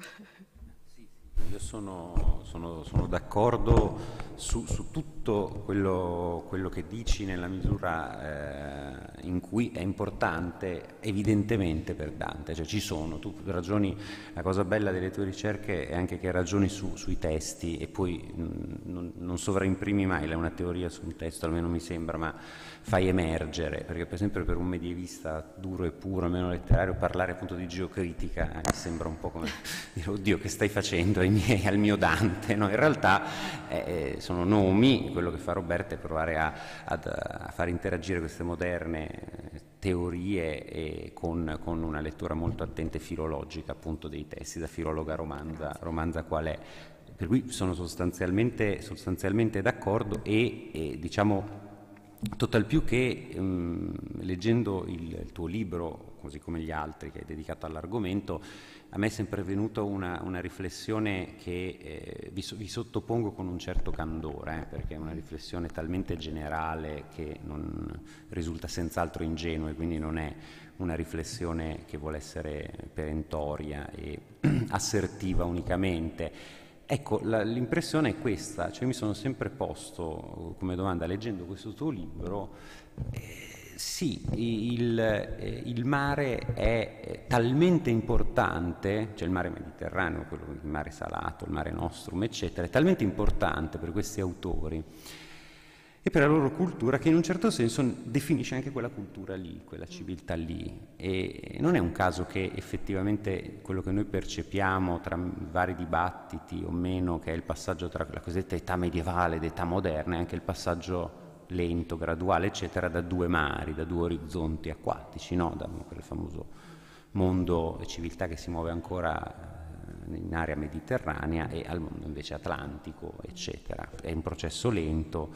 Io sono d'accordo su tutto quello che dici, nella misura in cui è importante evidentemente per Dante, cioè ci sono, tu ragioni, la cosa bella delle tue ricerche è anche che ragioni sui testi e poi non sovraimprimi mai una teoria su un testo, almeno mi sembra, ma fai emergere, perché per esempio per un medievista duro e puro, meno letterario, parlare appunto di geocritica mi sembra un po' come dire oddio che stai facendo al mio Dante, no? In realtà sono nomi, quello che fa Roberta è provare a far interagire queste moderne teorie con una lettura molto attenta e filologica appunto dei testi, da filologa romanza qual è. Per cui sono sostanzialmente d'accordo e diciamo tutt'al più che leggendo il tuo libro, così come gli altri che hai dedicato all'argomento, a me è sempre venuta una riflessione che vi sottopongo con un certo candore, perché è una riflessione talmente generale che non risulta senz'altro ingenua e quindi non è una riflessione che vuole essere perentoria e assertiva unicamente. Ecco, l'impressione è questa, cioè mi sono sempre posto come domanda leggendo questo tuo libro, sì, il mare è talmente importante, cioè il mare Mediterraneo, il mare Salato, il mare Nostrum, eccetera, è talmente importante per questi autori e per la loro cultura che in un certo senso definisce anche quella cultura lì, quella civiltà lì. E non è un caso che effettivamente quello che noi percepiamo tra vari dibattiti o meno, che è il passaggio tra la cosiddetta età medievale ed età moderna, è anche il passaggio lento, graduale, eccetera, da due mari, da due orizzonti acquatici, no? Da quel famoso mondo e civiltà che si muove ancora in area mediterranea e al mondo invece atlantico, eccetera. È un processo lento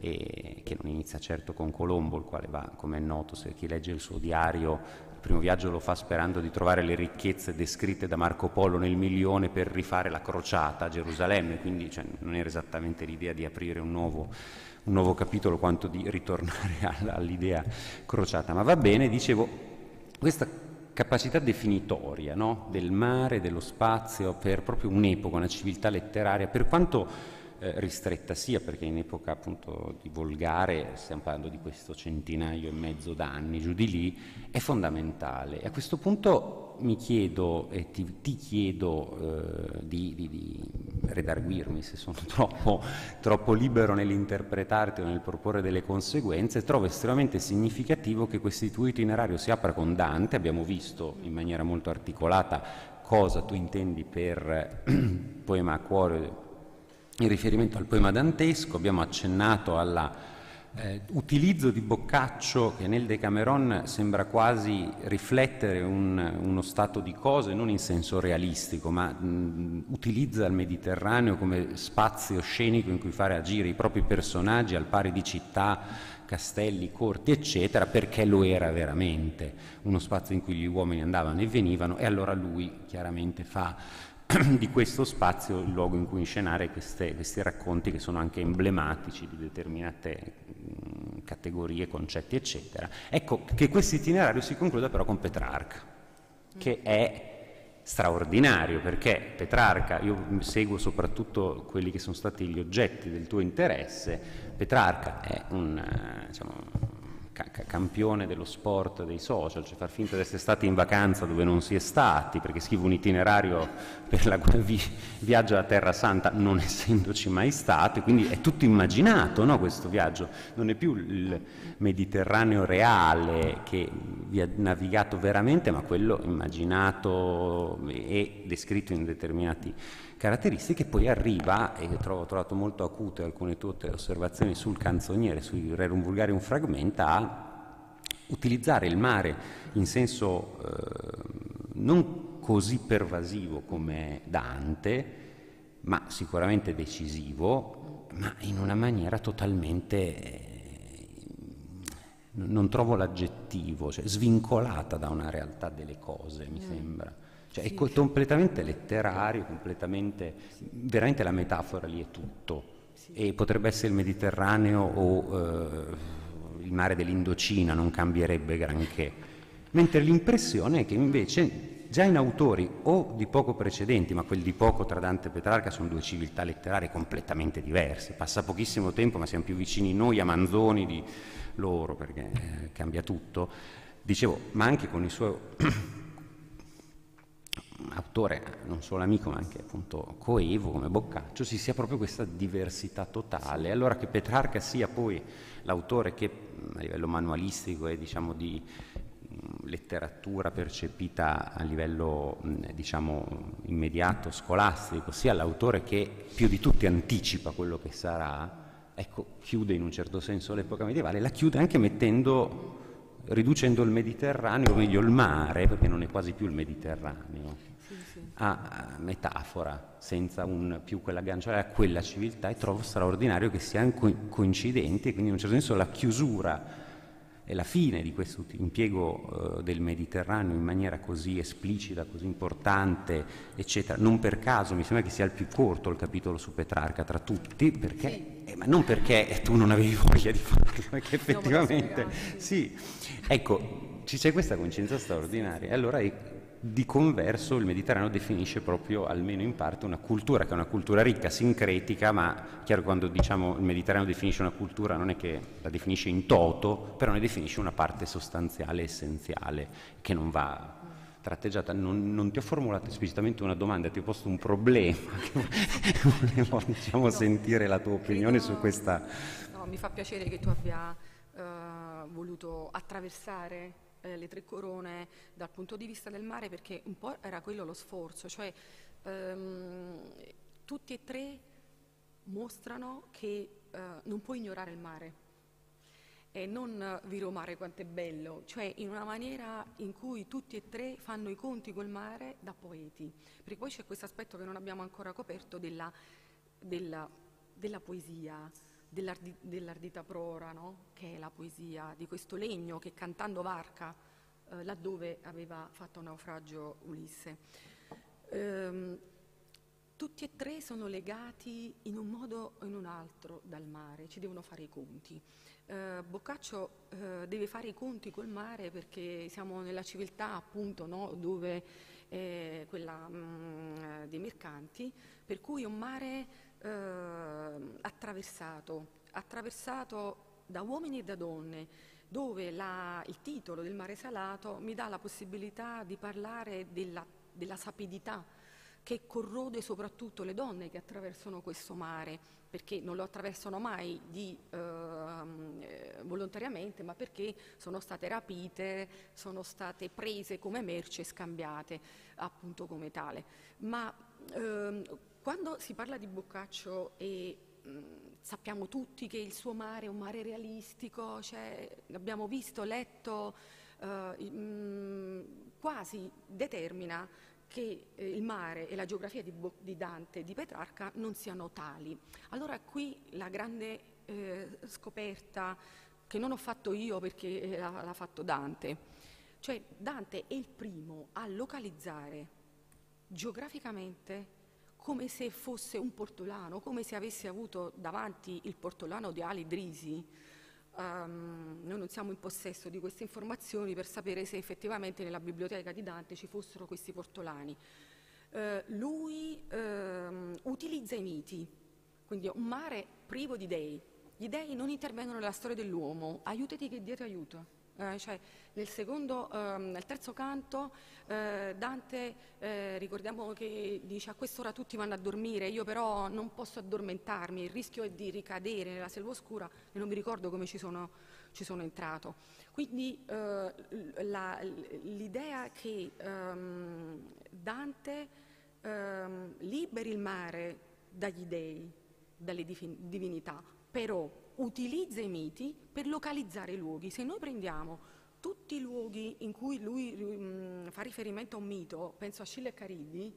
e che non inizia certo con Colombo, il quale va, come è noto, se chi legge il suo diario, il primo viaggio lo fa sperando di trovare le ricchezze descritte da Marco Polo nel Milione per rifare la crociata a Gerusalemme, quindi cioè, non era esattamente l'idea di aprire un nuovo capitolo quanto di ritornare all'idea crociata, ma va bene, dicevo, questa capacità definitoria, no? Del mare, dello spazio, per proprio un'epoca, una civiltà letteraria, per quanto ristretta sia, perché in epoca appunto di volgare, stiamo parlando di questo 100 d'anni, giù di lì, è fondamentale. E a questo punto mi chiedo e ti chiedo di redarguirmi se sono troppo libero nell'interpretarti o nel proporre delle conseguenze. Trovo estremamente significativo che questo tuo itinerario si apra con Dante. Abbiamo visto in maniera molto articolata cosa tu intendi per poema a cuore in riferimento al poema dantesco. Abbiamo accennato all'utilizzo di Boccaccio, che nel Decameron sembra quasi riflettere uno stato di cose non in senso realistico, ma utilizza il Mediterraneo come spazio scenico in cui fare agire i propri personaggi al pari di città, castelli, corti, eccetera, perché lo era veramente, uno spazio in cui gli uomini andavano e venivano, e allora lui chiaramente fa di questo spazio il luogo in cui inscenare questi racconti che sono anche emblematici di determinate categorie, concetti, eccetera. Ecco che questo itinerario si conclude però con Petrarca, che è straordinario, perché Petrarca, io seguo soprattutto quelli che sono stati gli oggetti del tuo interesse. Petrarca è un campione dello sport dei social, cioè far finta di essere stati in vacanza dove non si è stati, perché scrivo un itinerario per la viaggio alla Terra Santa non essendoci mai stati, quindi è tutto immaginato, no, questo viaggio, non è più il Mediterraneo reale che vi ha navigato veramente, ma quello immaginato e descritto in determinati caratteristiche. Poi arriva, e ho trovato molto acute alcune tue osservazioni sul canzoniere, sui Rerum Vulgarium Fragmenta, a utilizzare il mare in senso non così pervasivo come Dante, ma sicuramente decisivo, ma in una maniera totalmente, non trovo l'aggettivo, cioè svincolata da una realtà delle cose, mi sembra. Cioè è completamente letterario, completamente, veramente la metafora lì è tutto. E potrebbe essere il Mediterraneo o il mare dell'Indocina, non cambierebbe granché. Mentre l'impressione è che invece già in autori o di poco precedenti, ma quelli di poco tra Dante e Petrarca sono due civiltà letterarie completamente diverse. Passa pochissimo tempo, ma siamo più vicini noi a Manzoni di loro, perché cambia tutto. Dicevo, ma anche con il suo autore, non solo amico ma anche appunto coevo come Boccaccio, ci sia proprio questa diversità totale. Allora che Petrarca sia poi l'autore che a livello manualistico e diciamo di letteratura percepita a livello diciamo immediato, scolastico, sia l'autore che più di tutti anticipa quello che sarà, ecco, chiude in un certo senso l'epoca medievale, la chiude anche riducendo il Mediterraneo, o meglio il mare, perché non è quasi più il Mediterraneo, a metafora, senza più quell'agganciare a quella civiltà, e trovo straordinario che siano coincidenti, e quindi in un certo senso la chiusura e la fine di questo impiego del Mediterraneo in maniera così esplicita, così importante, eccetera. Non per caso mi sembra che sia il più corto il capitolo su Petrarca tra tutti, perché, ma non perché tu non avevi voglia di farlo, perché effettivamente sì, ecco, c'è questa coincidenza straordinaria. E allora di converso il Mediterraneo definisce proprio, almeno in parte, una cultura che è una cultura ricca, sincretica, ma chiaro, quando diciamo il Mediterraneo definisce una cultura non è che la definisce in toto, però ne definisce una parte sostanziale, essenziale, che non va tratteggiata. Non ti ho formulato esplicitamente una domanda, ti ho posto un problema, volevo diciamo sentire la tua opinione su questa. No, mi fa piacere che tu abbia voluto attraversare le tre corone dal punto di vista del mare, perché un po' era quello lo sforzo, cioè tutti e tre mostrano che non puoi ignorare il mare e non Viro mare quanto è bello, cioè in una maniera in cui tutti e tre fanno i conti col mare da poeti, perché poi c'è questo aspetto che non abbiamo ancora coperto della poesia, dell'ardita prora, no? Che è la poesia di questo legno che cantando varca laddove aveva fatto naufragio Ulisse. Tutti e tre sono legati in un modo o in un altro dal mare, ci devono fare i conti. Boccaccio deve fare i conti col mare perché siamo nella civiltà appunto, no? Dove quella dei mercanti, per cui è un mare attraversato da uomini e da donne, dove il titolo del mare salato mi dà la possibilità di parlare della sapidità che corrode soprattutto le donne che attraversano questo mare, perché non lo attraversano mai volontariamente, ma perché sono state rapite, sono state prese come merce e scambiate appunto come tale. Ma quando si parla di Boccaccio e sappiamo tutti che il suo mare è un mare realistico, cioè, abbiamo visto, letto, quasi determina che il mare e la geografia di Dante e di Petrarca non siano tali. Allora qui la grande scoperta che non ho fatto io perché l'ha fatto Dante, cioè Dante è il primo a localizzare geograficamente come se fosse un portolano, come se avesse avuto davanti il portolano di Ali Drisi. Noi non siamo in possesso di queste informazioni per sapere se effettivamente nella biblioteca di Dante ci fossero questi portolani. Lui utilizza i miti, quindi un mare privo di dei, Gli dei non intervengono nella storia dell'uomo, aiutati che Dio ti aiuta. Cioè, nel terzo canto Dante, ricordiamo che dice: a quest'ora tutti vanno a dormire, io però non posso addormentarmi, il rischio è di ricadere nella selva oscura e non mi ricordo come ci sono entrato. Quindi l'idea che Dante liberi il mare dagli dei, dalle divinità, però utilizza i miti per localizzare i luoghi. Se noi prendiamo tutti i luoghi in cui lui fa riferimento a un mito, penso a Scilla e Cariddi,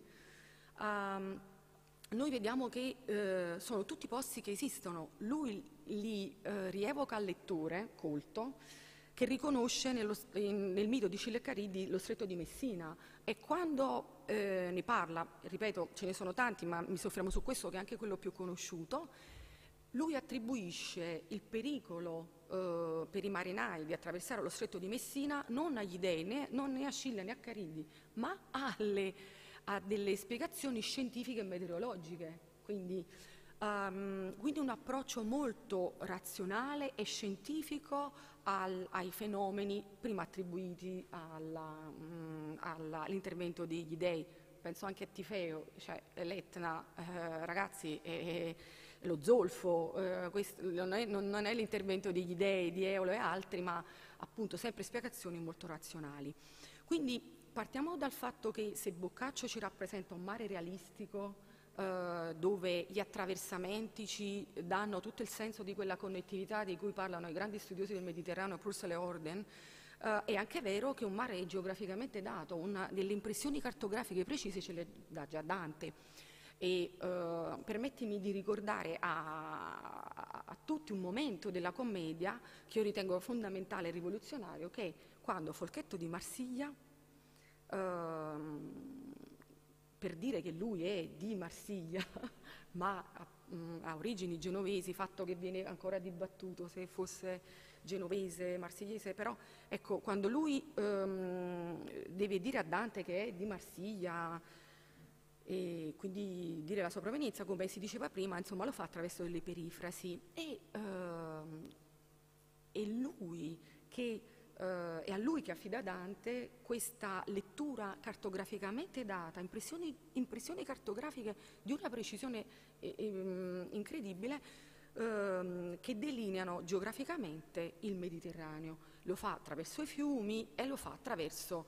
noi vediamo che sono tutti posti che esistono. Lui li rievoca al lettore colto, che riconosce nel mito di Scilla e Cariddi lo stretto di Messina, e quando ne parla, ripeto, ce ne sono tanti, ma mi soffermo su questo che è anche quello più conosciuto, lui attribuische il pericolo per i marinai di attraversare lo stretto di Messina non agli dei, non né a Scilla né a Cariddi, ma a delle spiegazioni scientifiche e meteorologiche. Quindi un approccio molto razionale e scientifico ai fenomeni prima attribuiti all'intervento degli dei. Penso anche a Tifeo, cioè l'Etna, ragazzi, lo zolfo, questo non è l'intervento degli dei, di Eolo e altri, ma appunto sempre spiegazioni molto razionali. Quindi partiamo dal fatto che se Boccaccio ci rappresenta un mare realistico, dove gli attraversamenti ci danno tutto il senso di quella connettività di cui parlano i grandi studiosi del Mediterraneo, Purcell e Orden, è anche vero che un mare è geograficamente dato, delle impressioni cartografiche precise ce le dà già Dante. E permettimi di ricordare a tutti un momento della commedia che io ritengo fondamentale e rivoluzionario, che è quando Folchetto di Marsiglia, per dire che lui è di Marsiglia, ma ha origini genovesi, fatto che viene ancora dibattuto se fosse genovese, marsigliese, però ecco, quando lui deve dire a Dante che è di Marsiglia e quindi dire la sua provenienza, come si diceva prima, insomma lo fa attraverso delle perifrasi, e è a lui che affida Dante questa lettura cartograficamente data, impressioni cartografiche di una precisione incredibile, che delineano geograficamente il Mediterraneo. Lo fa attraverso i fiumi e lo fa attraverso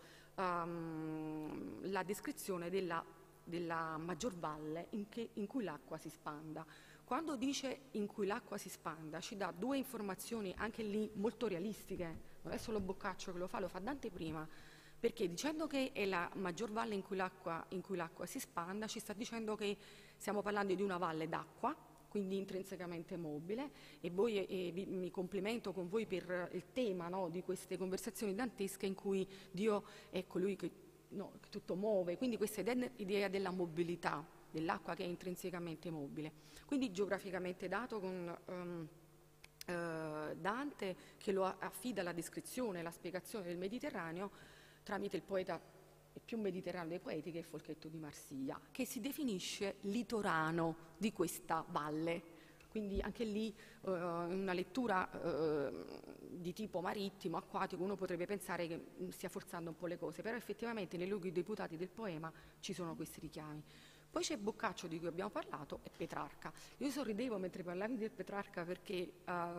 la descrizione della maggior valle in cui l'acqua si spanda. Quando dice in cui l'acqua si spanda, ci dà due informazioni anche lì molto realistiche. Non è solo Boccaccio che lo fa Dante prima, perché dicendo che è la maggior valle in cui l'acqua si spanda, ci sta dicendo che stiamo parlando di una valle d'acqua, quindi intrinsecamente mobile, e mi complimento con voi per il tema, no, di queste conversazioni dantesche in cui Dio è colui che tutto muove, quindi questa idea della mobilità dell'acqua che è intrinsecamente mobile. Quindi geograficamente dato con Dante, che lo affida la descrizione e la spiegazione del Mediterraneo tramite il poeta più mediterraneo dei poeti, che è Folchetto di Marsiglia, che si definisce litorano di questa valle. Quindi anche lì una lettura di tipo marittimo, acquatico, uno potrebbe pensare che stia forzando un po' le cose, però effettivamente nei luoghi deputati del poema ci sono questi richiami. Poi c'è Boccaccio, di cui abbiamo parlato, e Petrarca. Io sorridevo mentre parlavi del Petrarca perché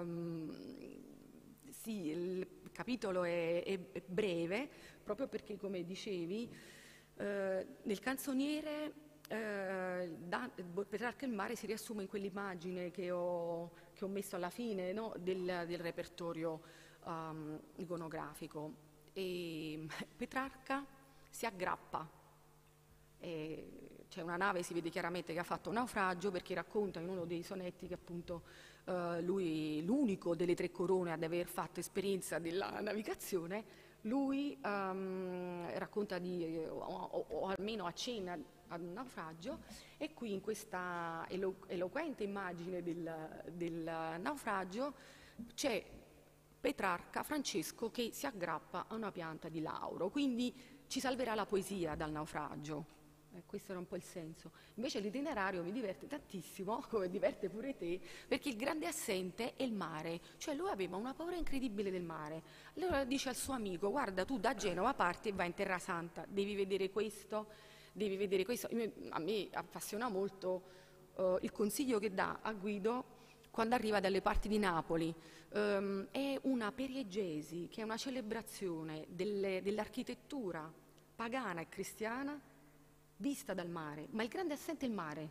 sì, il capitolo è breve, proprio perché, come dicevi, nel canzoniere Petrarca e il mare si riassume in quell'immagine che ho messo alla fine, no, del repertorio iconografico. E Petrarca si aggrappa. C'è una nave, si vede chiaramente, che ha fatto naufragio, perché racconta in uno dei sonetti che appunto lui è l'unico delle tre corone ad aver fatto esperienza della navigazione. Lui racconta o almeno accenna ad un naufragio, e qui in questa eloquente immagine del naufragio c'è Petrarca, Francesco, che si aggrappa a una pianta di lauro, quindi ci salverà la poesia dal naufragio. questo era un po' il senso. Invece l'itinerario mi diverte tantissimo, come diverte pure te, perché il grande assente è il mare, cioè lui aveva una paura incredibile del mare. Allora dice al suo amico: guarda, tu da Genova parti e vai in Terra Santa, devi vedere questo, devi vedere questo. A me appassiona molto il consiglio che dà a Guido quando arriva dalle parti di Napoli. È una periegesi, che è una celebrazione dell'architettura pagana e cristiana vista dal mare, ma il grande assente è il mare.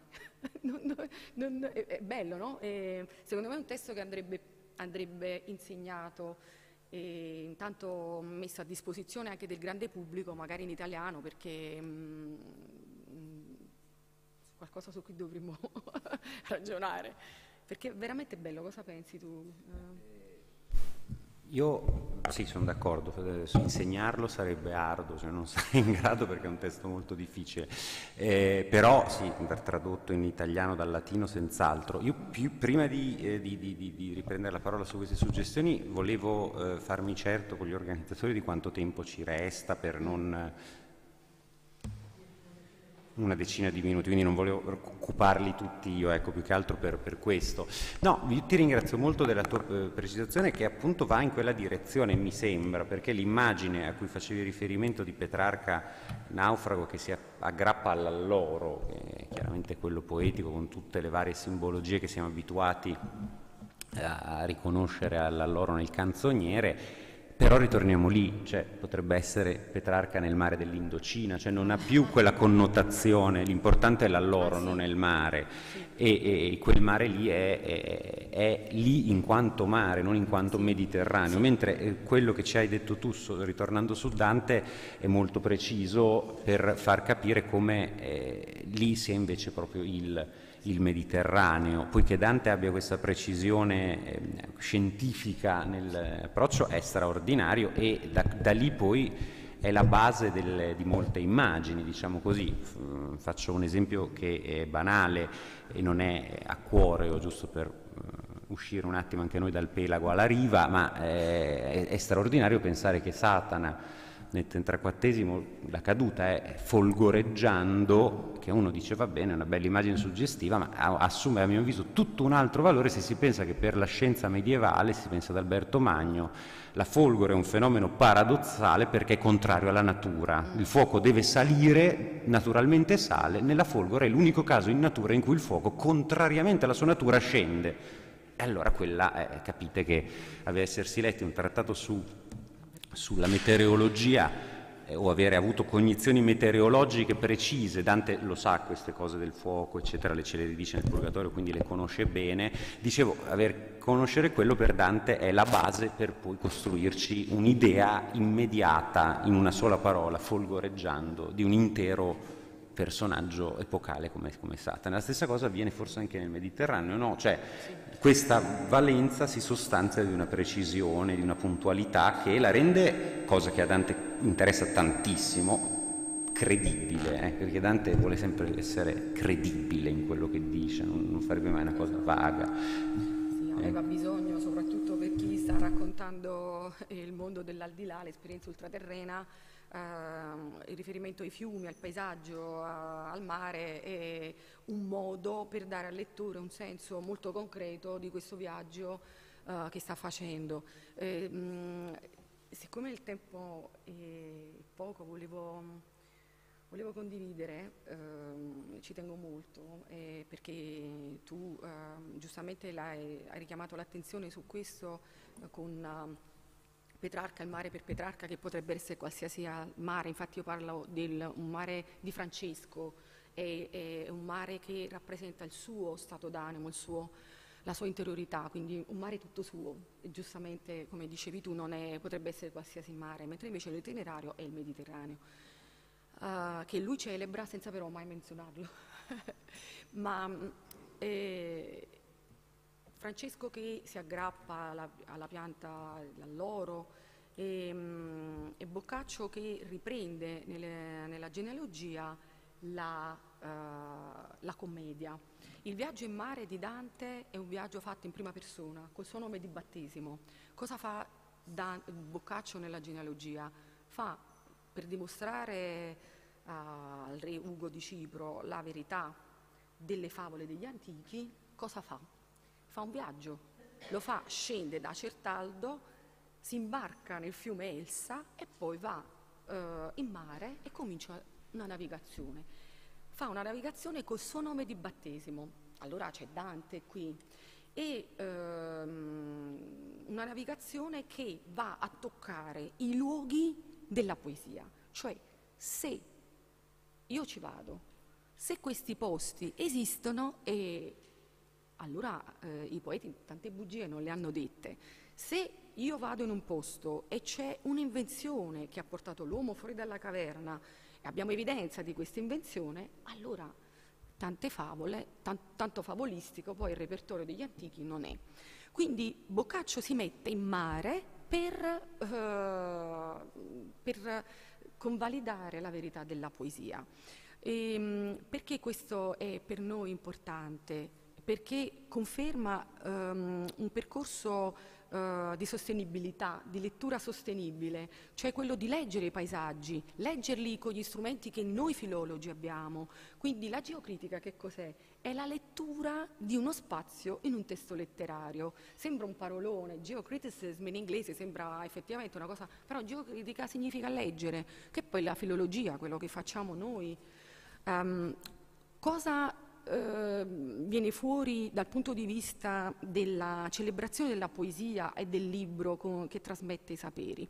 È bello, no? Secondo me è un testo che andrebbe insegnato e intanto messo a disposizione anche del grande pubblico, magari in italiano, perché qualcosa su cui dovremmo ragionare, perché è veramente bello. Cosa pensi tu? Io sì, sono d'accordo, insegnarlo sarebbe arduo, cioè non sarei in grado perché è un testo molto difficile, però sì, tradotto in italiano dal latino senz'altro. Io prima di riprendere la parola su queste suggestioni volevo farmi certo con gli organizzatori di quanto tempo ci resta per non... una decina di minuti, quindi non volevo occuparli tutti io, ecco, più che altro per questo. No, io ti ringrazio molto della tua precisazione, che appunto va in quella direzione, mi sembra, perché l'immagine a cui facevi riferimento di Petrarca naufrago che si aggrappa all'alloro, che è chiaramente quello poetico con tutte le varie simbologie che siamo abituati a riconoscere all'alloro nel canzoniere. Però ritorniamo lì, cioè potrebbe essere Petrarca nel mare dell'Indocina, cioè non ha più quella connotazione, l'importante è l'alloro, non è il mare, e quel mare lì è lì in quanto mare, non in quanto Mediterraneo, mentre quello che ci hai detto tu, ritornando su Dante, è molto preciso per far capire come lì sia invece proprio il Mediterraneo. Poiché Dante abbia questa precisione scientifica nell'approccio è straordinario, e da lì poi è la base di molte immagini, diciamo così. Faccio un esempio che è banale e non è acquoreo, giusto per uscire un attimo anche noi dal pelago alla riva, ma è straordinario pensare che Satana nel 34esimo, la caduta è folgoreggiando, che uno dice va bene, è una bella immagine suggestiva, ma assume a mio avviso tutto un altro valore se si pensa che per la scienza medievale, si pensa ad Alberto Magno, la folgore è un fenomeno paradossale perché è contrario alla natura. Il fuoco deve salire, naturalmente sale, nella folgore è l'unico caso in natura in cui il fuoco, contrariamente alla sua natura, scende. E allora quella, capite che aveva essersi letti un trattato sulla meteorologia o avere avuto cognizioni meteorologiche precise. Dante lo sa queste cose del fuoco eccetera, ce le dice nel Purgatorio, quindi le conosce bene. Dicevo, conoscere quello per Dante è la base per poi costruirci un'idea immediata in una sola parola, folgoreggiando, di un intero personaggio epocale come Satana. La stessa cosa avviene forse anche nel Mediterraneo, no? Cioè questa valenza si sostanzia di una precisione, di una puntualità che la rende, cosa che a Dante interessa tantissimo, credibile, perché Dante vuole sempre essere credibile in quello che dice, non farebbe mai una cosa vaga. Sì, aveva bisogno, soprattutto per chi sta raccontando il mondo dell'aldilà, l'esperienza ultraterrena, il riferimento ai fiumi, al paesaggio, al mare, è un modo per dare al lettore un senso molto concreto di questo viaggio che sta facendo. Siccome il tempo è poco, volevo condividere, ci tengo molto, perché tu giustamente hai richiamato l'attenzione su questo con Petrarca, il mare per Petrarca, che potrebbe essere qualsiasi mare. Infatti io parlo di un mare di Francesco, è un mare che rappresenta il suo stato d'animo, la sua interiorità, quindi un mare tutto suo. E giustamente, come dicevi tu, potrebbe essere qualsiasi mare, mentre invece l'itinerario è il Mediterraneo, che lui celebra senza però mai menzionarlo. Ma Francesco che si aggrappa alla pianta dell'alloro, e Boccaccio che riprende nella genealogia la commedia. Il viaggio in mare di Dante è un viaggio fatto in prima persona, col suo nome di battesimo. Cosa fa Boccaccio nella genealogia? Per dimostrare al re Ugo di Cipro la verità delle favole degli antichi, cosa fa? Fa un viaggio, lo fa, scende da Certaldo, si imbarca nel fiume Elsa e poi va in mare e comincia una navigazione. Fa una navigazione col suo nome di battesimo, allora c'è Dante qui, e una navigazione che va a toccare i luoghi della poesia, cioè se io ci vado, se questi posti esistono, e allora i poeti tante bugie non le hanno dette. Se io vado in un posto e c'è un'invenzione che ha portato l'uomo fuori dalla caverna e abbiamo evidenza di questa invenzione, allora tante favole, tanto favolistico poi il repertorio degli antichi non è. Quindi Boccaccio si mette in mare per convalidare la verità della poesia. Perché questo è per noi importante? Perché conferma un percorso di sostenibilità, di lettura sostenibile, cioè quello di leggere i paesaggi, leggerli con gli strumenti che noi filologi abbiamo. Quindi la geocritica che cos'è? È la lettura di uno spazio in un testo letterario. Sembra un parolone, geocriticism in inglese sembra effettivamente una cosa, però geocritica significa leggere, che poi la filologia, quello che facciamo noi. Cosa viene fuori dal punto di vista della celebrazione della poesia e del libro che trasmette i saperi?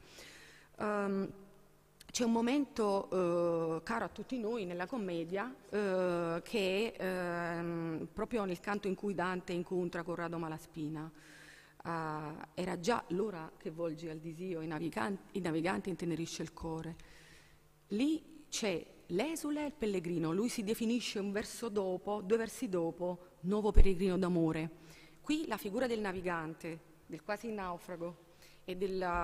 C'è un momento caro a tutti noi nella commedia che è proprio nel canto in cui Dante incontra Corrado Malaspina. Era già l'ora che volge al disio, i naviganti intenerisce il cuore. Lì c'è l'esule e il pellegrino, lui si definisce un verso dopo, 2 versi dopo, nuovo peregrino d'amore. Qui la figura del navigante, del quasi naufrago e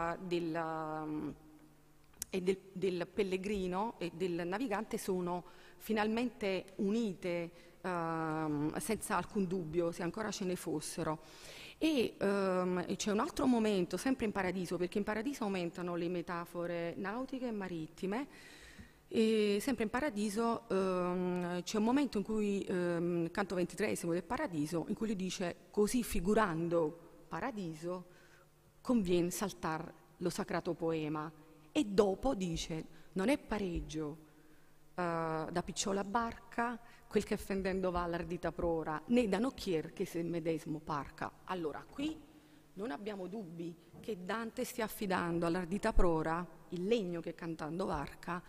del pellegrino e del navigante sono finalmente unite senza alcun dubbio, se ancora ce ne fossero. E c'è un altro momento, sempre in Paradiso, perché in Paradiso aumentano le metafore nautiche e marittime. E sempre in Paradiso c'è un momento in cui, canto 23esimo del Paradiso, in cui lui dice: così figurando Paradiso conviene saltar lo sacrato poema, e dopo dice: non è pareggio da picciola barca quel che fendendo va all'ardita prora, né da nocchier che se medesimo parca. Allora qui non abbiamo dubbi che Dante stia affidando all'ardita prora, il legno che cantando varca,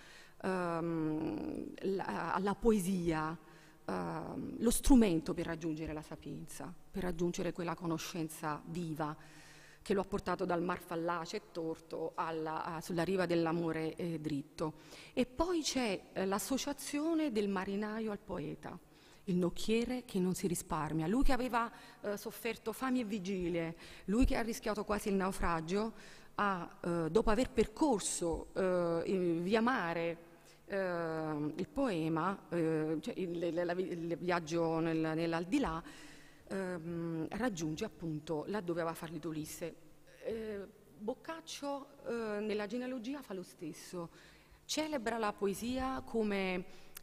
alla poesia, lo strumento per raggiungere la sapienza, per raggiungere quella conoscenza viva che lo ha portato dal mar fallace e torto sulla riva dell'amore dritto. E poi c'è l'associazione del marinaio al poeta, il nocchiere che non si risparmia, lui che aveva sofferto fami e vigilie, lui che ha rischiato quasi il naufragio, dopo aver percorso via mare il poema, cioè il viaggio nell'aldilà, raggiunge appunto laddove aveva fallito Ulisse. Boccaccio nella genealogia fa lo stesso, celebra la poesia come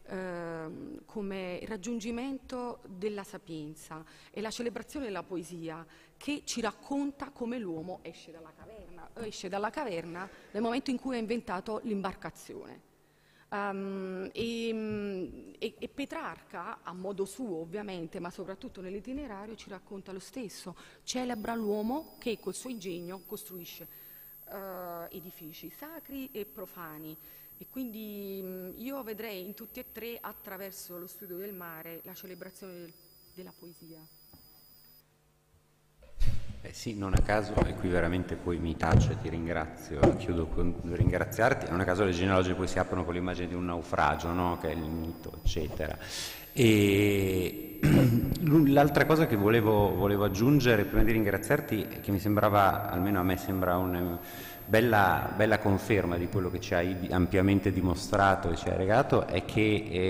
raggiungimento della sapienza, e la celebrazione della poesia che ci racconta come l'uomo esce dalla caverna nel momento in cui ha inventato l'imbarcazione. E Petrarca, a modo suo ovviamente, ma soprattutto nell'itinerario, ci racconta lo stesso, celebra l'uomo che col suo ingegno costruisce edifici sacri e profani. E quindi io vedrei in tutti e tre, attraverso lo studio del mare, la celebrazione della poesia. Sì, non a caso, e qui veramente poi mi taccio e ti ringrazio, chiudo con ringraziarti, non a caso le genealogie poi si aprono con l'immagine di un naufragio, no? Che è il mito, eccetera. E l'altra cosa che volevo aggiungere prima di ringraziarti, che mi sembrava, almeno a me sembra una bella conferma di quello che ci hai ampiamente dimostrato e ci hai regato, è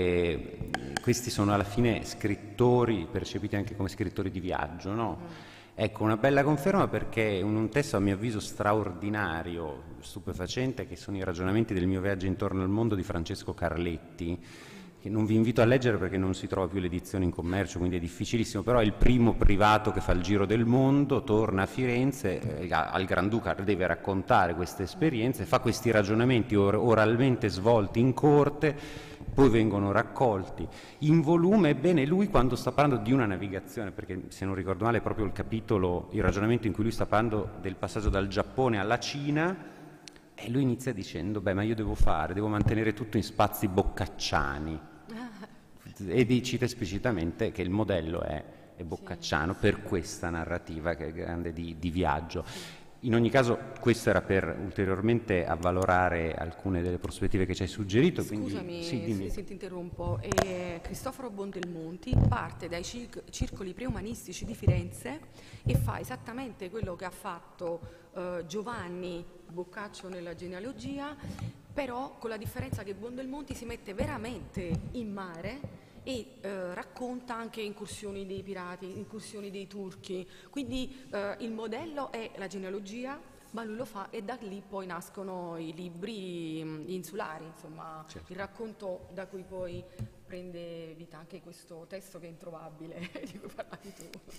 che questi sono alla fine scrittori percepiti anche come scrittori di viaggio, no? Ecco, una bella conferma, perché un testo a mio avviso straordinario, stupefacente, che sono i ragionamenti del mio viaggio intorno al mondo di Francesco Carletti, che non vi invito a leggere perché non si trova più l'edizione in commercio, quindi è difficilissimo, però è il primo privato che fa il giro del mondo, torna a Firenze, al Granduca deve raccontare queste esperienze, fa questi ragionamenti oralmente svolti in corte, poi vengono raccolti in volume. Ebbene, lui quando sta parlando di una navigazione, perché se non ricordo male è proprio il capitolo, il ragionamento in cui lui sta parlando del passaggio dal Giappone alla Cina, e lui inizia dicendo: beh, ma io devo mantenere tutto in spazi boccacciani, e cita esplicitamente che il modello è boccacciano per questa narrativa che è grande di viaggio. In ogni caso, questo era per ulteriormente avvalorare alcune delle prospettive che ci hai suggerito. Scusami, quindi, se ti interrompo. Cristoforo Bondelmonti parte dai circoli preumanistici di Firenze e fa esattamente quello che ha fatto Giovanni Boccaccio nella genealogia, però con la differenza che Bondelmonti si mette veramente in mare e racconta anche incursioni dei pirati, incursioni dei turchi, quindi il modello è la genealogia, ma lui lo fa e da lì poi nascono i libri insulari, insomma, certo. Il racconto da cui poi prende vita anche questo testo che è introvabile, di cui parlavi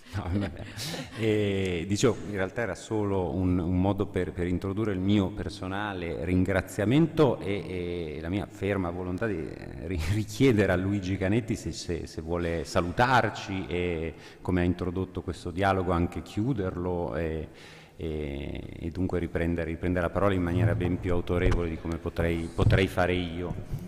tu. Dicevo, in realtà era solo un modo per introdurre il mio personale ringraziamento e la mia ferma volontà di richiedere a Luigi Canetti se vuole salutarci e, come ha introdotto questo dialogo, anche chiuderlo e dunque riprendere la parola in maniera ben più autorevole di come potrei fare io.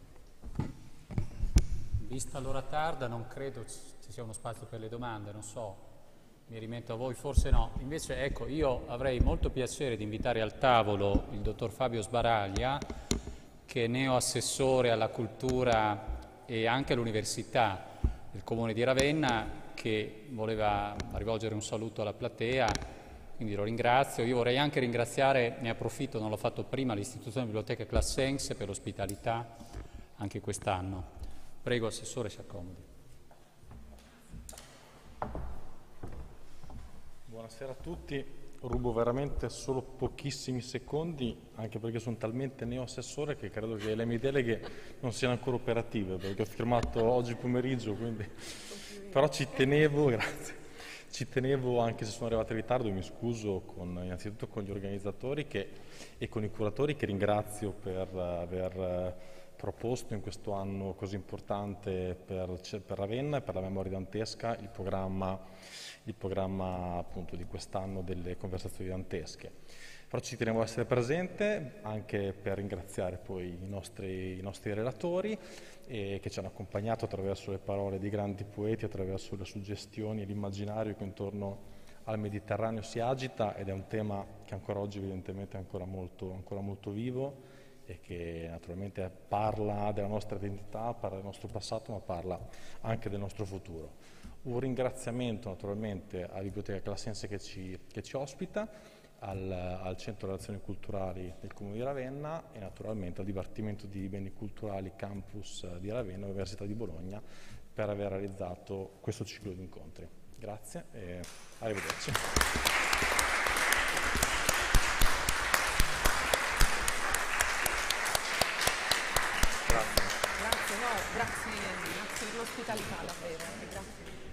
Vista l'ora tarda, non credo ci sia uno spazio per le domande, non so, mi rimetto a voi, forse no. Invece, ecco, io avrei molto piacere di invitare al tavolo il dottor Fabio Sbaraglia, che è neoassessore alla cultura e anche all'università del Comune di Ravenna, che voleva rivolgere un saluto alla platea, quindi lo ringrazio. Io vorrei anche ringraziare, ne approfitto, non l'ho fatto prima, l'istituzione Biblioteca Classense per l'ospitalità anche quest'anno. Prego, Assessore, si accomodi. Buonasera a tutti. Rubo veramente solo pochissimi secondi, anche perché sono talmente neoassessore che credo che le mie deleghe non siano ancora operative, perché ho firmato oggi pomeriggio, quindi... Però ci tenevo, grazie. Ci tenevo, anche se sono arrivato in ritardo, mi scuso innanzitutto con gli organizzatori e con i curatori, che ringrazio per aver proposto in questo anno così importante per Ravenna e per la memoria dantesca il programma appunto di quest'anno delle conversazioni dantesche. Però ci tenevo a essere presente anche per ringraziare poi i nostri relatori che ci hanno accompagnato attraverso le parole di grandi poeti, attraverso le suggestioni e l'immaginario che intorno al Mediterraneo si agita, ed è un tema che ancora oggi evidentemente è ancora molto vivo e che naturalmente parla della nostra identità, parla del nostro passato, ma parla anche del nostro futuro. Un ringraziamento naturalmente alla Biblioteca Classense che ci ospita, al Centro Relazioni Culturali del Comune di Ravenna e naturalmente al Dipartimento di Beni Culturali Campus di Ravenna e Università di Bologna per aver realizzato questo ciclo di incontri. Grazie e arrivederci. Grazie per l'ospitalità davvero, grazie.